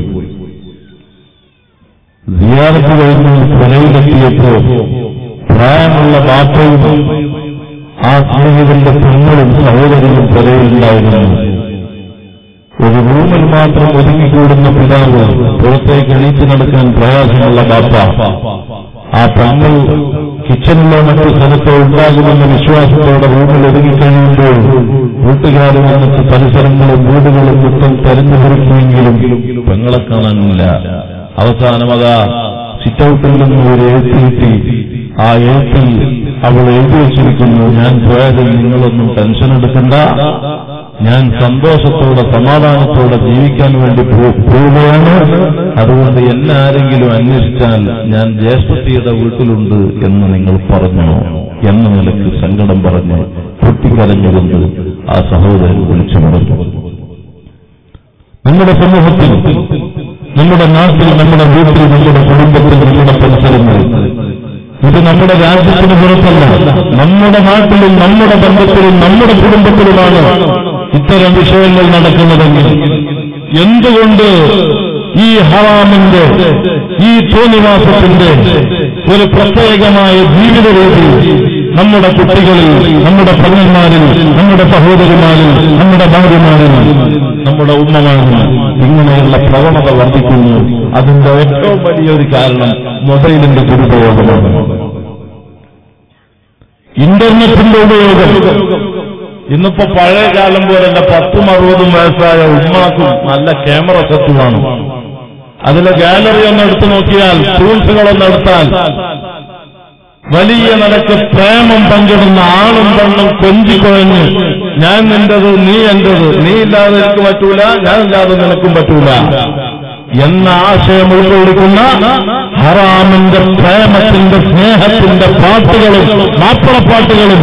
A: സിയാറത്ത് കഴിഞ്ഞ് പുരയിലെത്തിയപ്പോ പ്രായമുള്ള ബാപ്പയും ആ സ്നേഹിതന്റെ പെണ്ണും സഹോദരിയും പുരയിലുണ്ടായിരുന്നു. ഒരു റൂമിൽ മാത്രം ഒതുങ്ങിക്കൂടുന്ന പിതാവ്, പുറത്തേക്ക് എണീറ്റ് നടക്കാൻ പ്രയാസമുള്ള ബാപ്പ. ആ പെങ്ങൾ കിച്ചണിലോ മറ്റു സ്ഥലത്തോ ഉണ്ടാകുമെന്ന വിശ്വാസത്തോടെ റൂമിൽ ഒതുങ്ങിക്കഴിയുമ്പോൾ വീട്ടുകാർ വന്നിട്ട് പരിസരങ്ങളും വീടുകളും മൊത്തം തെരഞ്ഞു പിടിക്കുമെങ്കിലും പെങ്ങളെ കാണാനില്ല. അവസാനം അതാ സിറ്റൌട്ടിൽ നിന്ന് ഒരു എഴുത്ത് കിട്ടി. ആ എഴുത്തിൽ അവൾ എഴുതി വച്ചിരിക്കുന്നു, ഞാൻ പോയതിൽ നിങ്ങളൊന്നും ടെൻഷൻ എടുക്കണ്ട, ഞാൻ സന്തോഷത്തോടെ സമാധാനത്തോടെ ജീവിക്കാൻ വേണ്ടി പോവുകയാണ്. അതുകൊണ്ട് എന്നെ ആരെങ്കിലും അന്വേഷിച്ചാൽ ഞാൻ ജ്യേഷ്ഠത്തിയുടെ വീട്ടിലുണ്ട് എന്ന് നിങ്ങൾ പറഞ്ഞു എന്ന നിലയ്ക്ക് സങ്കടം പറഞ്ഞ് പൊട്ടിക്കരഞ്ഞുകൊണ്ട് ആ സഹോദരൻ വിളിച്ചു പറഞ്ഞു. നമ്മുടെ സമൂഹത്തിൽ, നമ്മുടെ നാട്ടിൽ, നമ്മുടെ വീട്ടിൽ, നമ്മുടെ കുടുംബത്തിൽ, നമ്മുടെ പരിസരങ്ങളിൽ, ഇത് നമ്മുടെ രാജ്യത്തിന് പുറത്തല്ല, നമ്മുടെ നാട്ടിലും നമ്മുടെ ബന്ധത്തിലും നമ്മുടെ കുടുംബത്തിലുമാണ് ഇത്തരം വിഷയങ്ങൾ നടക്കുന്നതെങ്കിൽ എന്തുകൊണ്ട് ഈ ഹറാമിന്റെ, ഈ തോന്നിവാസത്തിന്റെ ഒരു പ്രത്യേകമായ ജീവിത രീതി നമ്മുടെ കുട്ടികളിൽ, നമ്മുടെ പെണ്ണന്മാരിൽ, നമ്മുടെ സഹോദരിമാരിൽ, നമ്മുടെ ഭാര്യമാരിൽ, നമ്മുടെ ഉമ്മമാരിൽ ഇങ്ങനെയുള്ള പ്രവണത വർദ്ധിക്കുന്നു? അതിന്റെ ഏറ്റവും വലിയൊരു കാരണം മൊബൈലിന്റെ ദുരുപയോഗമാണ്, ഇന്റർനെറ്റിന്റെ ഉപയോഗം. ഇന്നിപ്പോ പഴയ കാലം പോലെ 10-60 വയസ്സായ ഉമ്മാക്കും നല്ല ക്യാമറ സെറ്റുമാണ്. അതിലെ ഗാലറി ഒന്ന് എടുത്തു നോക്കിയാൽ, ടൂൾസുകളൊന്നെടുത്താൽ വലിയ നിലക്ക് പ്രേമം പങ്കിടുന്ന ആണും പെണ്ണും കൊഞ്ചിക്കൊഴഞ്ഞ് ഞാൻ നിന്റേത്, നീ എന്റേത്, നീ ഇല്ലാതെ എനിക്ക് പറ്റൂല, ഞാൻ ഇല്ലാതെ നിനക്കും പറ്റൂല എന്ന ആശയം ഉൾക്കൊള്ളിക്കുന്ന ഹറാമിന്റെ, പ്രേമത്തിന്റെ, സ്നേഹത്തിന്റെ പാട്ടുകളും മാപ്പിളപ്പാട്ടുകളും,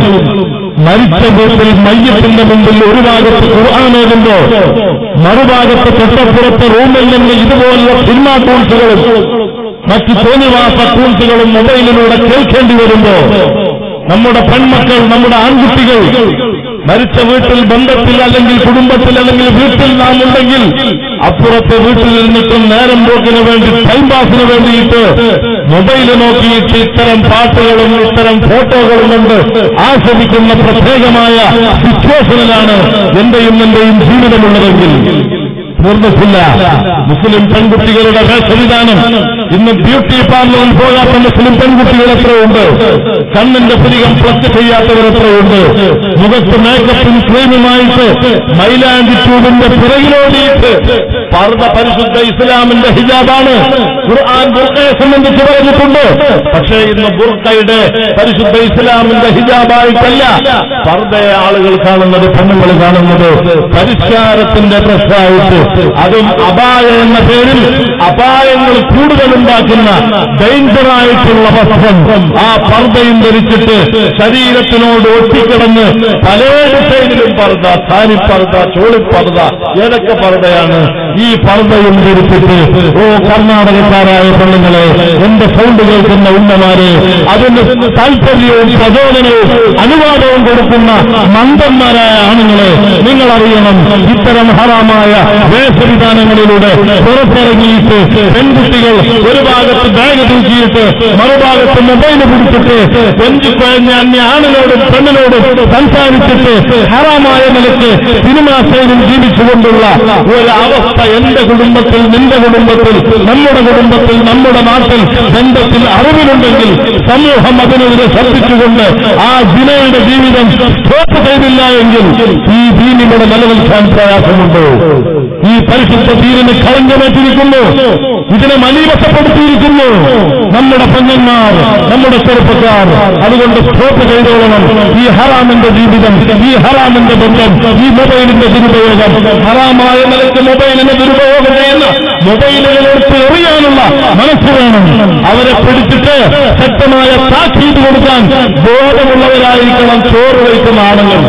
A: മരിച്ച വീട്ടിൽ മയ്യത്തിന്റെ മുമ്പിൽ ഒരു ഭാഗത്ത് ഖുർആൻ ഓതുമ്പോ മറുഭാഗത്ത് തൊട്ടപ്പുറത്തെ റൂമിൽ നിന്ന് ഇതുപോലുള്ള സിനിമാ ടൂൾസുകളും മറ്റു തോന്നിവാസ ടൂൾസുകളും മൊബൈലിലൂടെ കേൾക്കേണ്ടി വരുമ്പോ നമ്മുടെ പെൺമക്കൾ, നമ്മുടെ ആൺകുട്ടികൾ മരിച്ച വീട്ടിൽ, ബന്ധത്തിൽ, അല്ലെങ്കിൽ കുടുംബത്തിൽ, അല്ലെങ്കിൽ വീട്ടിൽ നാം ഉണ്ടെങ്കിൽ അപ്പുറത്തെ വീട്ടിൽ നിന്നിട്ടും നേരം പോക്കിന് വേണ്ടി, ടൈം പാസിന് വേണ്ടിയിട്ട് മൊബൈല് നോക്കിയിട്ട് ഇത്തരം പാട്ടുകളും ഇത്തരം ഫോട്ടോകളും കൊണ്ട് ആസ്വദിക്കുന്ന പ്രത്യേകമായ സിറ്റുവേഷനിലാണ് എന്റെയും ജീവിതമുള്ളതെങ്കിൽ നിർമ്മിച്ചില്ല. മുസ്ലിം പെൺകുട്ടികളുടെ വേഷവിധാനം ഇന്ന് ബ്യൂട്ടി പാർലറിൽ പോകാത്ത മുസ്ലിം പെൺകുട്ടികൾ എത്രയുണ്ട്? കണ്ണിന്റെ പുരികം പ്ലസ് ചെയ്യാത്തവർ എത്രയുണ്ട്? മുഖത്ത് മേക്കപ്പും ക്രീമുമായിട്ട് മൈലാഞ്ചി ട്യൂബിന്റെ പിറകിലോടിയിട്ട് പർദ്ദ പരിശുദ്ധ ഇസ്ലാമിന്റെ ഹിജാബാണ്. ഖുർആൻ ബുർക്കയെ സംബന്ധിച്ച് പറഞ്ഞിട്ടുണ്ട്. പക്ഷേ ഇന്ന് ബുർക്കയുടെ പരിശുദ്ധ ഇസ്ലാമിന്റെ ഹിജാബായിട്ടല്ല പർദ്ദയെ ആളുകൾ കാണുന്നത്, പെണ്ണുങ്ങൾ കാണുന്നത് പരിഷ്കാരത്തിന്റെ പ്രശ്നമായിട്ട്, അതും അപായ എന്ന പേരിൽ അപായങ്ങൾ കൂടുതലുണ്ടാക്കുന്ന ഡേഞ്ചറായിട്ടുള്ള വസ്ത്രം, ആ പർദ്ദയും ധരിച്ചിട്ട് ശരീരത്തിനോട് ഒട്ടിക്കിടന്ന് പല ഡിസൈനിലും പർദ്ദ, സാരിപ്പർദ്ദ, ചോളിപ്പർദ്ദ, ഏതൊക്കെ പർദ്ദയാണ് ഈ പർദ്ദയും ധരിച്ചിട്ട്. ഓ കർണാടകക്കാരായ പെണ്ണുങ്ങളെ, എന്റെ സൗണ്ട് കേൾക്കുന്ന ഉമ്മമാരെ, അതിന് താല്പര്യവും പ്രചോദനവും അനുവാദവും കൊടുക്കുന്ന മന്ദന്മാരായ ആണുങ്ങളെ, നിങ്ങളറിയണം, ഇത്തരം ഹറാമായ വേഷവിധാനങ്ങളിലൂടെ പുറത്തിറങ്ങിയിട്ട് പെൺകുട്ടികൾ ഒരു ഭാഗത്ത് ബാഗ് തൂക്കിയിട്ട് മറുഭാഗത്ത് മൊബൈൽ പിടിച്ചിട്ട് കൊഞ്ചിക്കുഴഞ്ഞ അന്യ ആണിനോടും പെണ്ണിനോടും സംസാരിച്ചിട്ട് ഹറാമായ നിലയ്ക്ക് സിനിമാ സൈനിൽ ജീവിച്ചുകൊണ്ടുള്ള ഒരു അവസ്ഥ എന്റെ കുടുംബത്തിൽ, നിന്റെ കുടുംബത്തിൽ, നമ്മുടെ കുടുംബത്തിൽ, നമ്മുടെ നാട്ടിൽ, ബന്ധത്തിൽ അറിവിലുണ്ടെങ്കിൽ സമൂഹം അതിനെതിരെ ശ്രദ്ധിച്ചുകൊണ്ട് ആ ജിനയുടെ ജീവിതം സ്റ്റോപ്പ് ചെയ്തില്ല എങ്കിൽ ഈ ദീനിലൂടെ നിലനിൽക്കാൻ പ്രയാസമുണ്ട്. ഈ പരിശുദ്ധ ദീനിന് കളങ്കമേറ്റിരിക്കുന്നു, ഇതിനെ മലീവസപ്പെടുത്തിയിരിക്കുന്നു നമ്മുടെ പെണ്ണന്മാർ, നമ്മുടെ ചെറുപ്പക്കാർ. അതുകൊണ്ട് സ്റ്റോപ്പ് ചെയ്തോളണം ഈ ഹറാമിന്റെ ജീവിതം, ഈ ഹറാമിന്റെ ബന്ധം, ഈ മൊബൈലിന്റെ ദുരുപയോഗം. ഹറാമായ നിലയ്ക്ക് മൊബൈലിനെ ദുരുപയോഗം ചെയ്യുന്ന മൊബൈലുകളെടുത്ത് എറിയാനുള്ള മനസ്സ് വേണം. അവരെ പിടിച്ചിട്ട് ശക്തമായ താക്കീത് കൊടുക്കാൻ ബോധമുള്ളവരായിരിക്കണം ചോറ് വയ്ക്കുന്ന ആളുകൾ.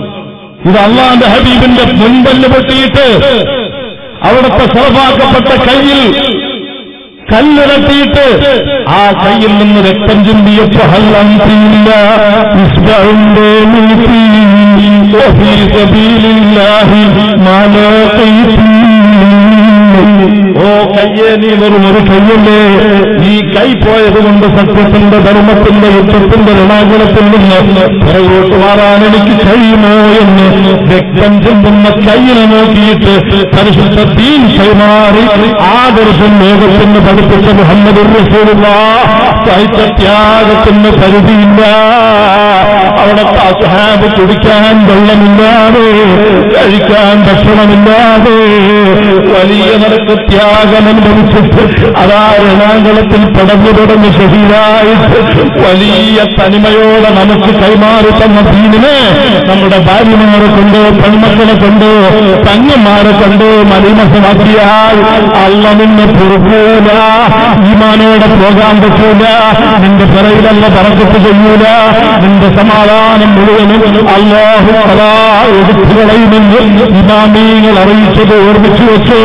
A: ഇത് അള്ളാന്റെ ഹബീബിന്റെ മുൻപല്ല് പൊട്ടിയിട്ട് അവിടുത്തെ ശറഫാക്കപ്പെട്ട കയ്യിൽ കല്ലിറക്കിയിട്ട് ആ കയ്യിൽ നിന്ന് രക്തം ചിന്തിയപ്പോ ഓ കയ്യെ, നീ വെറും ഒരു കയ്യല്ലേ, ഈ കൈ പോയത് കൊണ്ട് സത്യത്തിന്റെ, ധർമ്മത്തിന്റെ, യുദ്ധത്തിന്റെ രണാകുലത്തിൽ നിന്ന് പുറകോട്ട് മാറാൻ എനിക്ക് കഴിയുമോ എന്ന് രക്തം ചെല്ലുന്ന കയ്യിനെ നോക്കിയിട്ട് പരിശുദ്ധ ദീൻ കൈമാറി ആദർശം ലോകത്തിന് പഠിപ്പിച്ച മുഹമ്മദ് റസൂലുള്ളാഹ് സാഹിത്യത്യാഗത്തിന് പരിധിയില്ല. അവിടുത്തെ അസ്ഹാബ് കുടിക്കാൻ വെള്ളമില്ലാതെ കഴിക്കാൻ ഭക്ഷണമില്ലാതെ വലിയ നിരക്ക് ത്യാഗമനുഭവിച്ചിട്ട് അതാ രണാങ്കളത്തിൽ പടഞ്ഞു ശരീരായിട്ട് വലിയ തനിമയോടെ നമുക്ക് കൈമാറി തന്ന ദീനിനെ നമ്മുടെ ഭാര്യമാരെ കൊണ്ട് പെൺമക്കളെ കൊണ്ട് തങ്ങന്മാരെ കൊണ്ട് മലിമസമാക്കിയാൽ അള്ളാഹു നിന്നെ പൊറുക്കൂല, ഈമാനോടെ പോകാൻ പറ്റൂല, നിന്റെ പിറയിലല്ല ബറക്കത്ത് ചെയ്യൂല, നിന്റെ സമാധാനം മുഴുവനും അല്ലാഹു തആല എടുത്തു കളയുമെന്ന് ഇമാമീങ്ങൾ അറിയിച്ചത് ഓർമ്മിച്ചു വെച്ചു.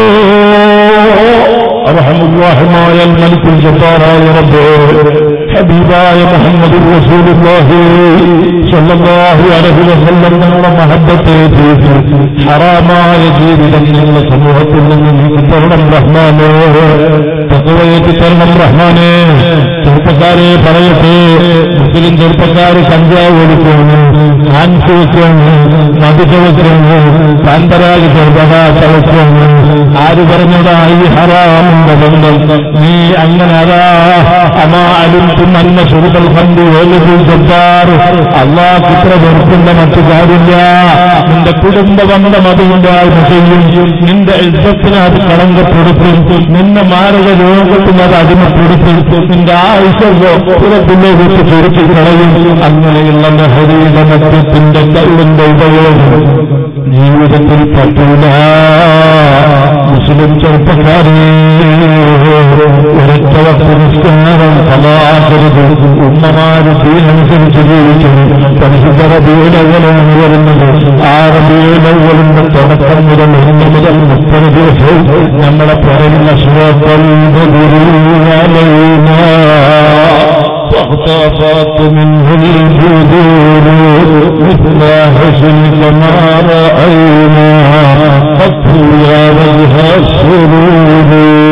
A: അർഹമുർറഹീമായ മലിക്കുൽ ജബ്ബാറായ റബ്ബേ, ഹബീബായ മുഹമ്മദ് റസൂലുള്ളാഹി സ്വല്ലല്ലാഹു അലൈഹി വസല്ലം നമ്മുടെ മഹബ്ബത്തെ ഹറാമായ ജീവിതം ഞങ്ങളുടെ സമൂഹത്തിൽ നിന്ന് നീക്കി തരണം റഹ്മാനേ, തഖ്വയേറ്റി തരണം റഹ്മാനേ. ചെറുപ്പക്കാരെ പറയട്ടെ, മുസ്ലിം ചെറുപ്പക്കാർ കഞ്ചാവ് കൊടുക്കുന്നു, ആൻസ് വെക്കുന്നു, മതി ചവക്കുന്നു, പാൻപരാഗ് ചെറുപക ചവക്കുന്നു. ആര് പറഞ്ഞതാ ഈ ഹറാമിന്റെ ബന്ധം? നീ അങ്ങനെ അതാ അമാലും അന്ന സുഹൃത്തുൽ ഫന്ദി വേലു ജബ്ബാർ അള്ളാഹ് ഇത്ര വെറുക്കുന്ന മറ്റു കാര്യമില്ല. നിന്റെ കുടുംബ ബന്ധം അതില്ലായ്മ ചെയ്യും, നിന്റെ ഇസ്സത്തിന് അത് കളങ്കപ്പെടുത്തും, നിന്നെ മാരക രോഗത്തിന് അത് അടിമപ്പെടുത്തും, നിന്റെ ആയുഷത്തിന്റെ വിട്ട് ചുരുക്കി കളയും. അങ്ങനെയുള്ള ലഹരിയുടെ മദ്യത്തിന്റെ കള്ളിന്റെ ഉപയോഗം ജീവിതത്തിൽ പറ്റൂല. മുസ്ലിം ചെറുപ്പക്കാരെ, ഒരൊറ്റ നിസ്കാരം കലാകരുത്. ഉമ്മമാര് ദീനനുസരിച്ച് ജീവിക്കുന്നു. പരിശുദ്ധ റബീഉൽ അവ്വലാണ് വരുന്നത്. ആ റബീഉൽ അവ്വലിന്റെ തുടക്കം മുതൽ 1 മുതൽ 30 ദിവസവും നമ്മളെ പറയുന്ന ശ്ലോകം فاختفت منه الجذور مثل حسنك ما رأينا قط يا وجه السرور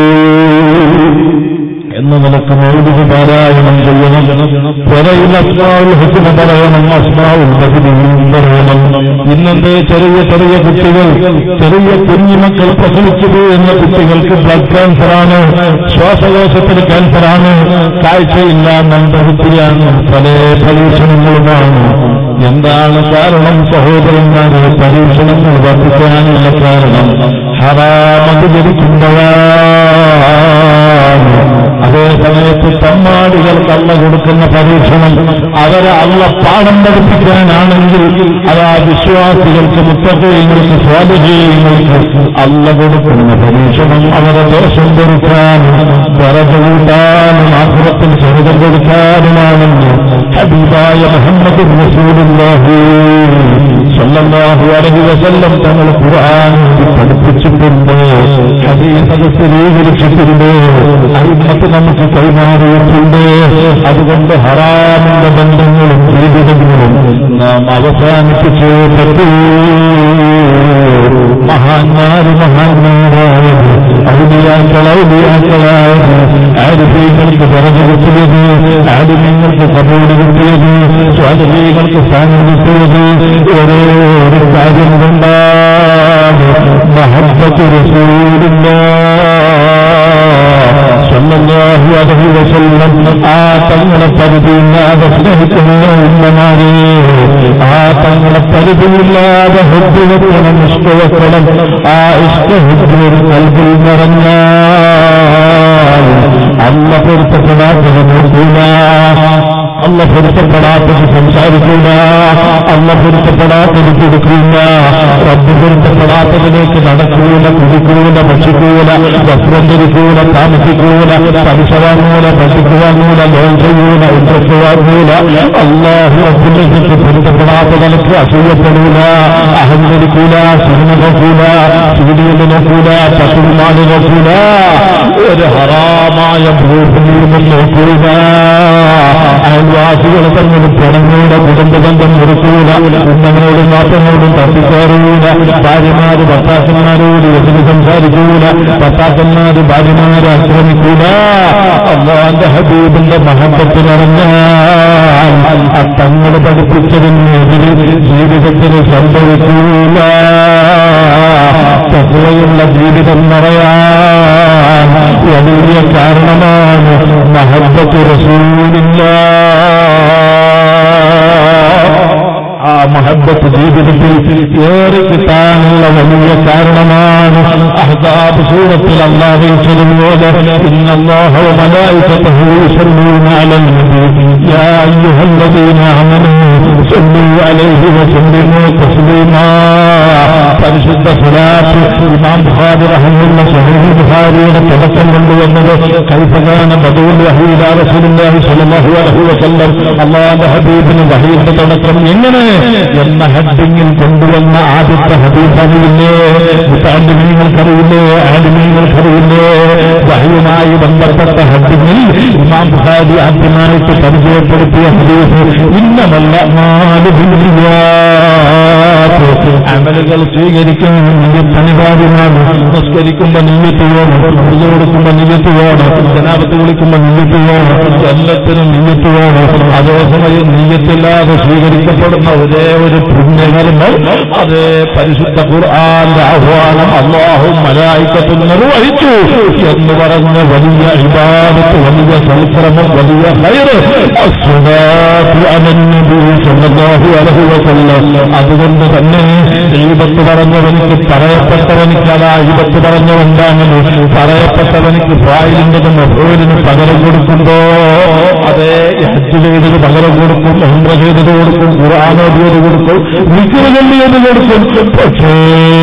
A: എന്ന നിലക്ക് മൗലിക പാരായണം ചെയ്യണം. പുറയിൽ അസ്മാഉൽ ഹുസ്ന പറയണം, അസ്മാഉൽ ബദീൻ പറയണം. ഇന്നത്തെ ചെറിയ ചെറിയ കുട്ടികൾ, ചെറിയ കുഞ്ഞുമക്കൾ പ്രസവിച്ചു പോകുന്ന കുട്ടികൾക്ക് ബ്ലഡ് ക്യാൻസറാണ്, ശ്വാസകോശത്തിന് ക്യാൻസറാണ്, കാഴ്ചയില്ല, മന്ദബുദ്ധിയാണ്, പല പരീക്ഷണങ്ങളുമാണ്. എന്താണ് കാരണം? സഹോദരന്മാരെ, പരീക്ഷണങ്ങൾ വർദ്ധിക്കാനുള്ള കാരണം ഹറാമത് ധരിക്കുമ്പോഴാണ്. അതേ സമയത്ത് തമ്മാടികൾക്ക് അള്ള കൊടുക്കുന്ന പരീക്ഷണം അവരെ അള്ള പാഠം പഠിപ്പിക്കാനാണെങ്കിൽ അത് ആ വിശ്വാസികൾക്ക്, മുത്തഖീങ്ങൾക്ക്, സ്വാലിഹീങ്ങൾക്ക് അള്ള കൊടുക്കുന്ന പരീക്ഷണം അവരെ ദോഷം കൊടുക്കാനും ദറജ കൂട്ടാനും ആഖിറത്തിൽ സ്വർഗ്ഗം കൊടുക്കാനുമാണെന്ന് ഹബീബായ മുഹമ്മദ് റസൂലുള്ളാഹി സ്വല്ലല്ലാഹു അലൈഹി വസല്ലം തങ്ങൾ ഖുർആൻ പഠിപ്പിച്ചിട്ടുണ്ട്, ഹദീസ് സ്ഥിരീകരിച്ചിട്ടുണ്ട്, അയിമ്മത്ത് നമുക്ക് കൈമാറിയിട്ടുണ്ട്. അതുകൊണ്ട് ഹറാമിന്റെ ബന്ധങ്ങളും ജീവിതങ്ങളും നാം അവസാനിപ്പിച്ചേ പറ്റൂ. മഹാന്മാരായത് ഔലിയാക്കളായത് ആരിഫീങ്ങൾക്ക് പറഞ്ഞു കിട്ടിയത്, ആലിമീങ്ങൾക്ക് കബൂല് കിട്ടിയത്, സ്വാലിഹീങ്ങൾക്ക് സ്ഥാനം കിട്ടിയത് ഒരേ ഒരു കാര്യം കൊണ്ടാണ്, മഹബ്ബത്ത് റസൂലുള്ളാഹ് സ്വല്ലല്ലാഹു അലൈഹി വസല്ലം. ആ തങ്ങളെ പരിധിയില്ലാതെ സ്നേഹിക്കുന്ന ഉമ്മമാരെ, ആ തങ്ങളെ പരിധിയില്ലാതെ ഹുബ്ബ് വെക്കണം, ഇഷ്ക വെക്കണം. ആ ഇഷ്ക ഹുബ്ബ് കൽബിൽ നിറഞ്ഞാൽ അല്ലാഹ് പൊരുത്തപ്പെടാത്തത് നോക്കൂല, അല്ലാഹ് പൊരുത്തപ്പെടാത്തത് സംസാരിക്കൂല, അല്ലാഹ് പൊരുത്തപ്പെടാത്തത് കൊടുക്കൂല, റബ്ബ് പൊരുത്തപ്പെടാത്തതിലേക്ക് നടക്കൂല, കുടിക്കൂല, ഭക്ഷിക്കൂല, വസ്ത്രം ധരിക്കൂല, താമസിക്കൂല, പലിശ വാങ്ങൂല, പശുക്ക് വാങ്ങൂല, ലോൺ ചെയ്യൂല, ഇൻട്രസ്റ്റ് വാങ്ങൂല. അല്ലാഹു റബ്ബിലേക്ക് പൊരുത്തപ്പെടാത്ത നിലക്ക് അസൂയപ്പെടൂല, അഹങ്കരിക്കൂല, സിനിമ നോക്കൂല, സീരിയൽ നോക്കൂല, പശുമാട് നോക്കൂല, ഒരു ഹറാമായ ഭൂമിയിൽ നോക്കൂല. അയൽവാസികൾ തമ്മിൽ പിണങ്ങൂല, കുടുംബബന്ധം നിർത്തൂല, ഉമ്മങ്ങളോടും മാറ്റങ്ങളോടും തട്ടിക്കയറൂല, ഭാര്യമാര് ഭർത്താക്കന്മാരോട് എതിര് സംസാരിക്കൂല, ഭർത്താക്കന്മാര് ഭാര്യമാരെ ആക്രമിക്കൂല. അല്ലാഹുവിന്റെ ഹബീബിന്റെ മഹബ്ബത്തിനിറങ്ങാൻ തങ്ങൾ പഠിപ്പിച്ചതിനെതിരെ ജീവിതത്തിന് സംഭവിക്കൂല. തഖ്വയുള്ള ജീവിതം നിറയാൻ വലിയ കാരണമാണ് മഹബ്ബത്ത് റസൂലില്ലാഹ്.
B: മഹബ്ബത്ത് ജീവിതത്തിൽ ഏറി കിട്ടാനുള്ള വലിയ കാരണമാണ്. അഹ്സാബ് സൂറത്തിൽ അല്ലാഹു ചൊല്ലുന്നത് ഇന്നല്ലാഹ വ മലായികതഹു യുസല്ലൂന അലൻ നബി യാ അയ്യുഹല്ലദീന ആമനൂ സല്ലൂ അലൈഹി വസല്ലിമൂ തസ്ലീമാ. പരിശുദ്ധ സ്വലാത്ത് ഇമാം ബുഖാരി റഹ്മത്തുള്ളാഹി സ്വഹീഹ് ബുഖാരിയുടെ തുടക്കം കൊണ്ടുവന്നത് കൈഫകാന ബദൂൽ വഹീ ഇലാ റസൂലുള്ളാഹി സ്വല്ലല്ലാഹു അലൈഹി വസല്ലം അല്ലാഹുവിന്റെ ഹബീബിന് വഹീയുടെ തുടക്കം എങ്ങനെ എന്ന ഹെഡിങ്ങിൽ കൊണ്ടുവന്ന ആദ്യത്തെ ഹദീസ് അറിയില്ലേ? മുതഅല്ലിമീങ്ങൾക്കറിയില്ലേ? ആലിമീങ്ങൾക്കറിയില്ലേ? വഹീയുമായി ബന്ധപ്പെട്ട ഹെഡിങ്ങിൽ ഇമാം ബുഖാരി ആദ്യമായിട്ട് പരിചയപ്പെടുത്തിയ ഹദീസ് ഇന്നമൽ അഅ്മാലു ബിന്നിയ്യാത്ത്. അമലുകൾ സ്വീകരിക്കുന്ന നിയ്യത്ത് അനിവാര്യമാണ്. നമസ്കരിക്കുമ്പോൾ നിയ്യത്ത് വേണം, ഉളു കൊടുക്കുമ്പോൾ നിയ്യത്ത് വേണം, ജനാബത്ത് കുളിക്കുമ്പോൾ നിയ്യത്ത് വേണം, എല്ലാത്തിനും നിയ്യത്ത് വേണം. അതേസമയം നിയ്യത്തില്ലാതെ സ്വീകരിക്കപ്പെടുന്ന ഒരേ ഒരു പുണ്യകർമ്മം അതേ പരിശുദ്ധ ഖുർആന്റെ ആഹ്വാനം അല്ലാഹും മലായികത്തും നിർവഹിച്ചു എന്ന് പറഞ്ഞ വലിയ ഇബാദത്ത്, വലിയ സൽക്രമം, വലിയ ഖൈറ് അസ്സലാത്തു അലൻ നബി സല്ലല്ലാഹു അലൈഹി വസല്ലം. അതുകൊണ്ട് തന്നെ ഈബത്ത് പറഞ്ഞവനിക്ക് പറയപ്പെട്ടവനിക്ക് അതാ ഈബത്ത് പറഞ്ഞവണ്ടാണെന്ന് പറയപ്പെട്ടവനിക്ക് ഫായിലിൻ്റെതും മഫ്ഊലിന് പകരം കൊടുക്കുമ്പോ അതേ ഹജ്ജ് ചെയ്തത് പകരം കൊടുക്കും, ഉംറ ചെയ്തത് കൊടുക്കും, ഖുർആൻ ഓതിയത് കൊടുക്കും, ദിക്ർ ചൊല്ലിയത് കൊടുക്കും. പക്ഷേ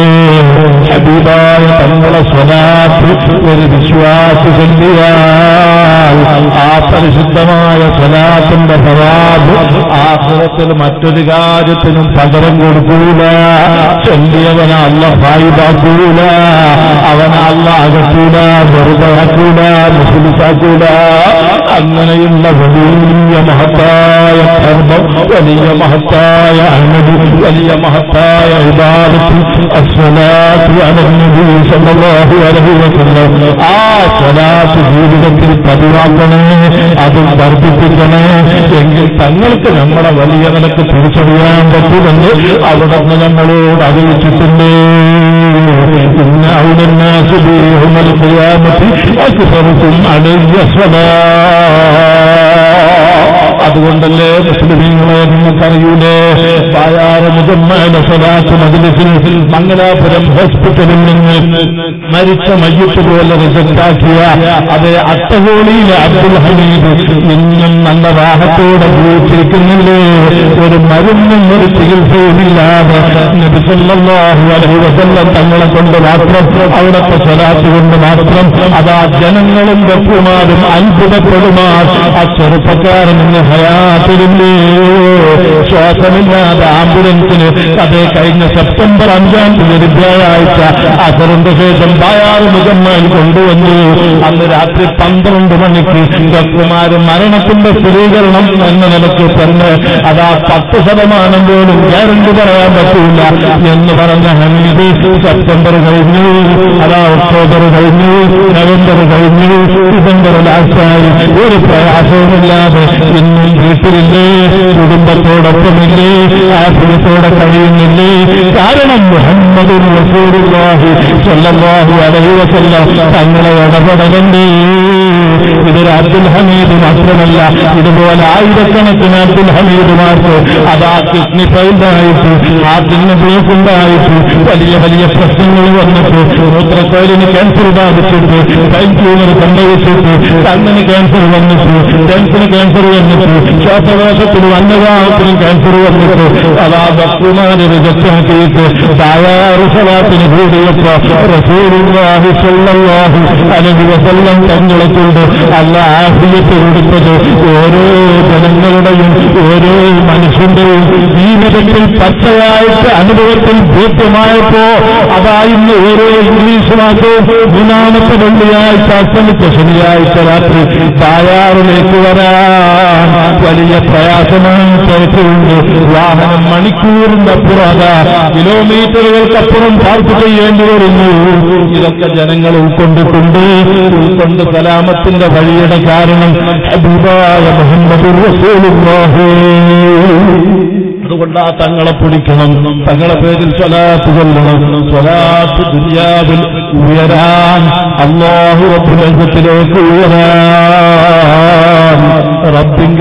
B: ഹബീബായ തങ്ങളെ സ്വലാത്ത് ഒരു വിശ്വാസി ചൊല്ലിയാൽ ആ പരിശുദ്ധമായ സ്വലാത്തിന്റെ സവാബ് ആഖിറത്തിൽ മറ്റൊരു കാര്യത്തിനും പകരം കൊടുക്കൂല. ചൊല്ലിയവനെ അല്ലാഹ് ഫായിദാക്കൂല, അവനെ അല്ലാഹ് അകറ്റൂല, വെറുതെയാക്കൂല, മുസ്ലിസാക്കൂല. അങ്ങനെയുള്ള വലിയ മഹത്തായ ധർമ്മം, വലിയ മഹത്തായ അമല്, വലിയ മഹത്തായ ഇബാദത്ത് അസ്സലാത്തു അലൻ നബി സല്ലല്ലാഹു അലൈഹി വസല്ലം. ആ സ്വലാത്ത് ജീവിതത്തിൽ പതിവാക്കണേ, അതും വർദ്ധിപ്പിക്കണേ. എങ്കിൽ തങ്ങൾക്ക് നമ്മുടെ വലിയ നിലക്ക് തിരിച്ചറിയാൻ പറ്റുമെന്ന് അവിടുന്ന് നമ്മളോട് അറിയിച്ചിട്ടുണ്ട്. ഇന്ന ഔലന്നാസി ബിയൗമിൽ ഖിയാമത്തി അക്സറുകും അലയ്യ സ്വലാത്ത്. അതുകൊണ്ടല്ലേ മുസ്ലിമീങ്ങളെ നിങ്ങൾക്കറിയൂലേ, പായാറ് മുജമ്മഅ സ്വലാത്ത് മജ്ലിസിൽ മംഗലാപുരം ഹോസ്പിറ്റലിൽ നിന്ന് മരിച്ച മയ്യത്ത് പോലെ റിജക്റ്റാക്കിയ അതേ അട്ടഹോളിയിലെ അബ്ദുൽ ഹമീദ് ഇന്നും നല്ല റാഹത്തോടെ ജീവിച്ചിരിക്കുന്നില്ലേ? ഒരു മരുന്നും ഒരു ചികിത്സയുമില്ലാതെ നബി സല്ലല്ലാഹു അലൈഹി വസല്ലം തങ്ങളെ കൊണ്ട് മാത്രം, അവിടുത്തെ സ്വലാത്ത് കൊണ്ട് മാത്രം അതാ ജനങ്ങളും ഡോക്ടർമാരും അത്ഭുതപ്പെടുമാർ. ആ ചെറുപ്പക്കാരൻ ഇന്ന് ഹയാത്തിലില്ലേ? ശ്വാസമില്ലാതെ ആംബുലൻസിന് അതേ കഴിഞ്ഞ സെപ്റ്റംബർ 5-ാം തീയതി വ്യാഴാഴ്ച അസറിന്റെ ശേഷം ബായാറ് മുജമ്മയിൽ കൊണ്ടുവന്നു. അന്ന് രാത്രി 12 മണിക്ക് ഡോക്ടർമാര് മരണത്തിന്റെ സ്ഥിരീകരണം എന്ന നിലയ്ക്ക് തന്നെ അതാ 10% പോലും ഗ്യാരണ്ടി പറയാൻ പറ്റൂല എന്ന് പറഞ്ഞ ഹമീദ് സെപ്റ്റംബർ കഴിഞ്ഞു, അതാ ഒക്ടോബർ കഴിഞ്ഞു, നവംബർ കഴിഞ്ഞു, ഡിസംബർ ലാസ്റ്റായി ഒരു പ്രയാസവുമില്ലാതെ ഇന്നും വീട്ടിലില്ലേ, കുടുംബത്തോടൊപ്പമില്ലേ, ആഫിയത്തോടെ കഴിയുന്നില്ലേ? കാരണം മുഹമ്മദുർ റസൂലുള്ളാഹി സ്വല്ലല്ലാഹു അലൈഹി വസല്ലം തങ്ങളെ ഇടപെടലുണ്ട്. ഇതൊരു അബ്ദുൽ ഹമീദ് മാത്രമല്ല, ഇതുപോലെ ആയിരക്കണക്കിന് അബ്ദുൽ ഹമീദുമാർക്ക് അതാ കിഡ്നി ഫെയിൽഡായിട്ട്, ഹാർട്ടിന് ബ്ലോക്ക് ഉണ്ടായിട്ട്, വലിയ വലിയ പ്രശ്നങ്ങൾ വന്നിട്ട്, മൂത്രക്കോലിന് ക്യാൻസർ ബാധിച്ചിട്ട്, ടൈം ട്യൂമർ സംഭവിച്ചിട്ട്, കണ്ണിന് ക്യാൻസർ വന്നിട്ട്, ടെൻസിന് ക്യാൻസർ വന്നിട്ട്, ശ്വാസകോശത്തിന് അന്നദാഹത്തിന് ക്യാൻസർ വന്നിട്ട് അതാ ഡോക്ടർമാരെ റിജക്റ്റാക്കിയിട്ട് ബായാറ് സ്വലാത്തിന് കൂടിയപ്പോ റസൂലുള്ളാഹി സ്വല്ലല്ലാഹു അലൈഹി വസല്ലം തങ്ങളെ കൊണ്ട് അല്ലാഹ് ആഫിയത്ത് കൊടുത്തത് ഓരോ ജനങ്ങളുടെയും ഓരോ മനുഷ്യന്റെയും ജീവിതത്തിൽ പച്ചയായിട്ട് അനുഭവത്തിൽ ബോധ്യമായപ്പോ അതായിന്ന് ഓരോ ഇംഗ്ലീഷ് മാസവും 3-ാമത്തെ വെള്ളിയാഴ്ച അസ്തമിച്ച ശനിയാഴ്ച രാത്രി ബായാറിലേക്ക് വരാൻ വലിയ പ്രയാസമാണ്. തിരക്കുണ്ട്, വാഹനം മണിക്കൂറിന്റെ അപ്പുറം കിലോമീറ്ററുകൾക്കപ്പുറം പാർക്ക് ചെയ്യേണ്ടി വരുന്നു. ഇതൊക്കെ ജനങ്ങൾ ഉൾക്കൊണ്ടിട്ടുണ്ട്. ഉൾക്കൊണ്ട് സലാമത്തിന്റെ വഴിയുടെ കാരണം ഹബീബായ മുഹമ്മദുർ റസൂലുള്ളാഹി. അതുകൊണ്ട് ആ തങ്ങളെ പിടിക്കണം, തങ്ങളെ പേരിൽ സ്വലാത്ത് ചൊല്ലണം. സ്വലാത്ത് ദുനിയാവിൽ ഉയരാൻ, അല്ലാഹു റബ്ബുൽ ഇസ്സത്തിലേക്ക് ഉയരാൻ, റബ്ബിങ്കൽ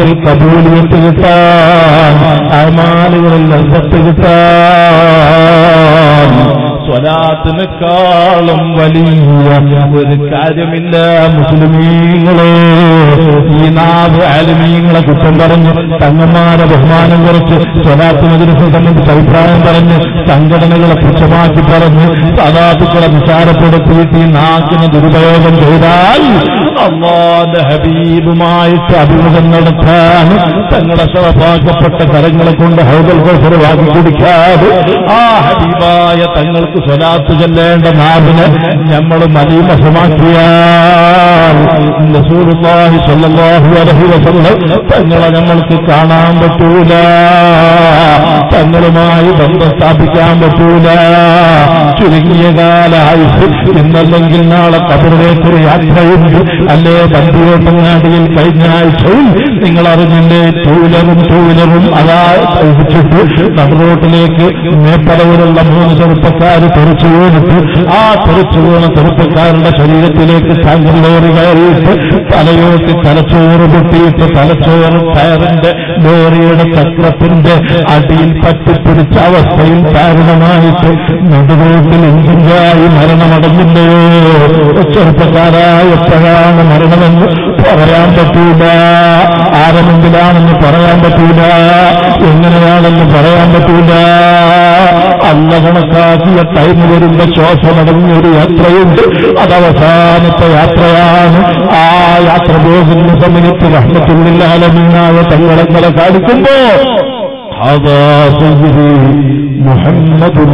B: ദുആഇൽ ഖബൂലിയത്ത് കിട്ടാൻ, അമാലുകളിൽ ലസ്സത്ത് കിട്ടാൻ സ്വലാത്തിനേക്കാളും വലിയ ഒരു കാര്യമില്ല. മുസ്ലിമീങ്ങളെ, ഈ നാവ് ആലിമീങ്ങളെ കുറ്റം പറഞ്ഞ്, തങ്ങന്മാരെ ബഹുമാനം കുറച്ച്, സ്വലാത്തിനെതിരെ സംബന്ധിച്ച് അഭിപ്രായം പറഞ്ഞ്, സംഘടനകളെ പുച്ഛമാക്കി പറഞ്ഞ്, സദാത്തുക്കളെ നിസാരപ്പെടുത്തിയിട്ട് ഈ നാക്കിന് ദുരുപയോഗം ചെയ്താൽ അല്ലാഹുവിന്റെ ഹബീബുമായിട്ട് അഭിമുഖം നടത്താൻ തങ്ങളുടെ ശറഫാക്കപ്പെട്ട കരങ്ങളെ കൊണ്ട് ഹൗദൽ കൗസർ വാങ്ങി കുടിക്കാതെ ആ ഹബീബായ തങ്ങൾക്ക് സ്വലാത്ത് ചൊല്ലേണ്ട നാവിനെ നമ്മൾ മലീമസമാക്കിയാൽ റസൂലുള്ളാഹി സ്വല്ലല്ലാഹു അലൈഹി വസല്ലം തങ്ങളെ നമ്മൾക്ക് കാണാൻ പറ്റൂല, തങ്ങളുമായി ബന്ധം സ്ഥാപിക്കാൻ പറ്റൂല. ചുരുങ്ങിയ കാല ആയുസ്, ഇന്നല്ലെങ്കിൽ നാളെ ഖബറിലേക്കൊരു യാത്രയുണ്ട്. അല്ലേ ബന്ധിയോട്ടങ്ങാടിയിൽ കഴിഞ്ഞ ആഴ്ചയിൽ നിങ്ങൾ അറിഞ്ഞില്ലേ, ടൂലറും അതാ ഒഴിച്ചിട്ട് നടുറോട്ടിലേക്ക് മേപ്പലവരുള്ള 3 ചെറുപ്പക്കാർ തെറിച്ചു വീണിട്ട്, ആ തെറിച്ചു വീണ ചെറുപ്പക്കാരുടെ ശരീരത്തിലേക്ക് ടാങ്കർ ലോറി കയറിയിട്ട് തലയോട്ട് തലച്ചോറ് പൊട്ടിയിട്ട് തലച്ചോറ് ടയറിന്റെ ലോറിയുടെ ചക്രത്തിന്റെ അടിയിൽ പറ്റിപ്പിടിച്ച അവസ്ഥയിൽ കാരണമായിട്ട് നടുറോട്ടിൽ എഞ്ചിഞ്ചായി മരണമടഞ്ഞില്ലയോ? ചെറുപ്പക്കാരായ എപ്പോഴാണ് മരണമെന്ന് പറയാൻ പറ്റൂല, ആരമെങ്കിലാണെന്ന് പറയാൻ പറ്റൂല, എങ്ങനെയാണെന്ന് പറയാൻ പറ്റൂല. അല്ല കണക്കാക്കിയ ടൈം വരുമ്പോ ശ്വാസമടങ്ങിയൊരു യാത്രയുണ്ട്, അത് അവസാനത്തെ യാത്രയാണ്. ആ യാത്ര പോകുന്ന സമയത്ത് റഹ്മത്തുൽ ആലമീനായ തങ്ങളെ കാണിക്കുമ്പോ അതാ സയ്യിദി മുഹമ്മദുർ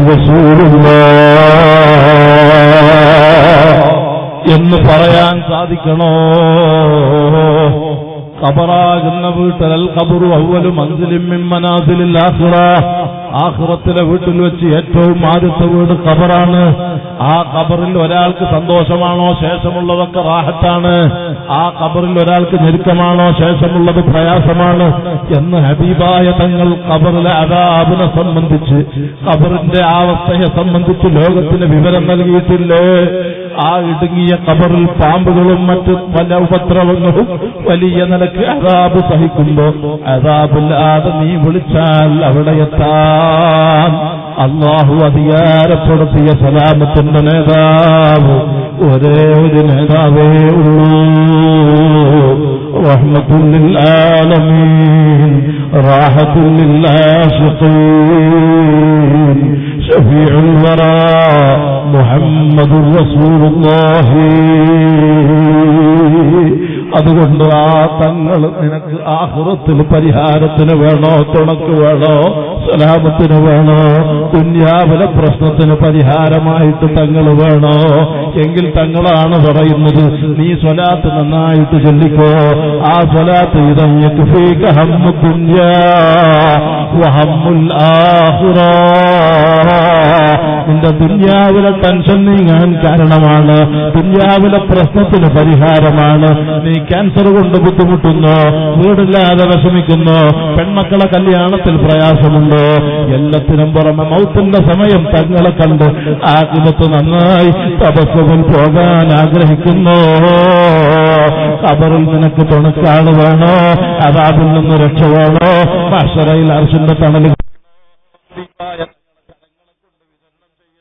B: റസൂലുള്ളാഹ് എന്ന് പറയാൻ സാധിക്കണോ? ഖബറാകുന്ന വീട്ടിൽ ഖബറു അവ്വലു മൻസിലിൻ മിൻ മനാസിലിൽ ആഖിറ, ആഖിറത്തിലെ വീട്ടിൽ വെച്ച് ഏറ്റവും ആദ്യത്തെ വീട് ഖബറാണ്. ആ ഖബറിൽ ഒരാൾക്ക് സന്തോഷമാണോ, ശേഷമുള്ളതൊക്കെ റാഹത്താണ്. ആ ഖബറിൽ ഒരാൾക്ക് ഞെരുക്കമാണോ, ശേഷമുള്ളത് പ്രയാസമാണ് എന്ന് ഹബീബായ തങ്ങൾ ഖബറിലെ അദാബിനെ സംബന്ധിച്ച്, ഖബറിന്റെ അവസ്ഥയെ സംബന്ധിച്ച് ലോകത്തിന് വിവരം നൽകിയിട്ടില്ലേ? ആ ഇടുങ്ങിയ ഖബറിൽ പാമ്പുകളും മറ്റ് പല ഉപദ്രവങ്ങളും വലിയ നിലക്ക് അദാബ് സഹിക്കുമ്പോ അദാബില്ലാതെ നീ വിളിച്ചാൽ അവിടെ എത്താൻ അല്ലാഹു അധികാരപ്പെടുത്തിയ സലാമത്തിന്റെ നേതാവ് ഒരേ ഒരു നേതാവേ ഉള്ളൂ. റഹ്മത്തുൽ ലിൽ ആലമീൻ, റാഹത്തുൽ ലിൽ ആശിഖീൻ, ശഫീഉൽ വറാ മുഹമ്മദുർ റസൂലുള്ളാഹി. അതുകൊണ്ട് ആ തങ്ങൾ നിനക്ക് ആഖിറത്തിൽ പരിഹാരത്തിന് വേണോ, തുണക്ക് വേണോ, സലാമത്തിന് വേണോ, ദുനിയാവിലെ പ്രശ്നത്തിന് പരിഹാരമായിട്ട് തങ്ങൾ വേണോ? എങ്കിൽ തങ്ങളാണ് പറയുന്നത്, നീ സ്വലാത്ത് നന്നായിട്ട് ചൊല്ലിക്കോ. ആ സ്വലാത്ത് യക്ഫീക ഹമ്മു ദുനിയാ വഹമ്മുൽ ആഖിറ, നിന്റെ ദുനിയാവിലെ ടെൻഷൻ നീങ്ങാൻ കാരണമാണ്, ദുനിയാവിലെ പ്രശ്നത്തിന് പരിഹാരമാണ്. നീ ക്യാൻസർ കൊണ്ട് ബുദ്ധിമുട്ടുന്നോ, വീടില്ലാതെ വിഷമിക്കുന്നോ, പെൺമക്കളെ കല്യാണത്തിൽ പ്രയാസമുണ്ടോ, എല്ലാത്തിനും പുറമെ മൗത്തിന്റെ സമയം തങ്ങളെ കണ്ട് ആഖിറത്ത് നന്നായി തപസ്സുവിൽ പോകാൻ ആഗ്രഹിക്കുന്നു. ഖബറിൽ നിനക്ക് തുണക്കാണ് വേണോ, അദാബിൽ നിന്ന് രക്ഷ വേണോ, മഹ്ശറയിൽ അർശിന്റെ തണൽ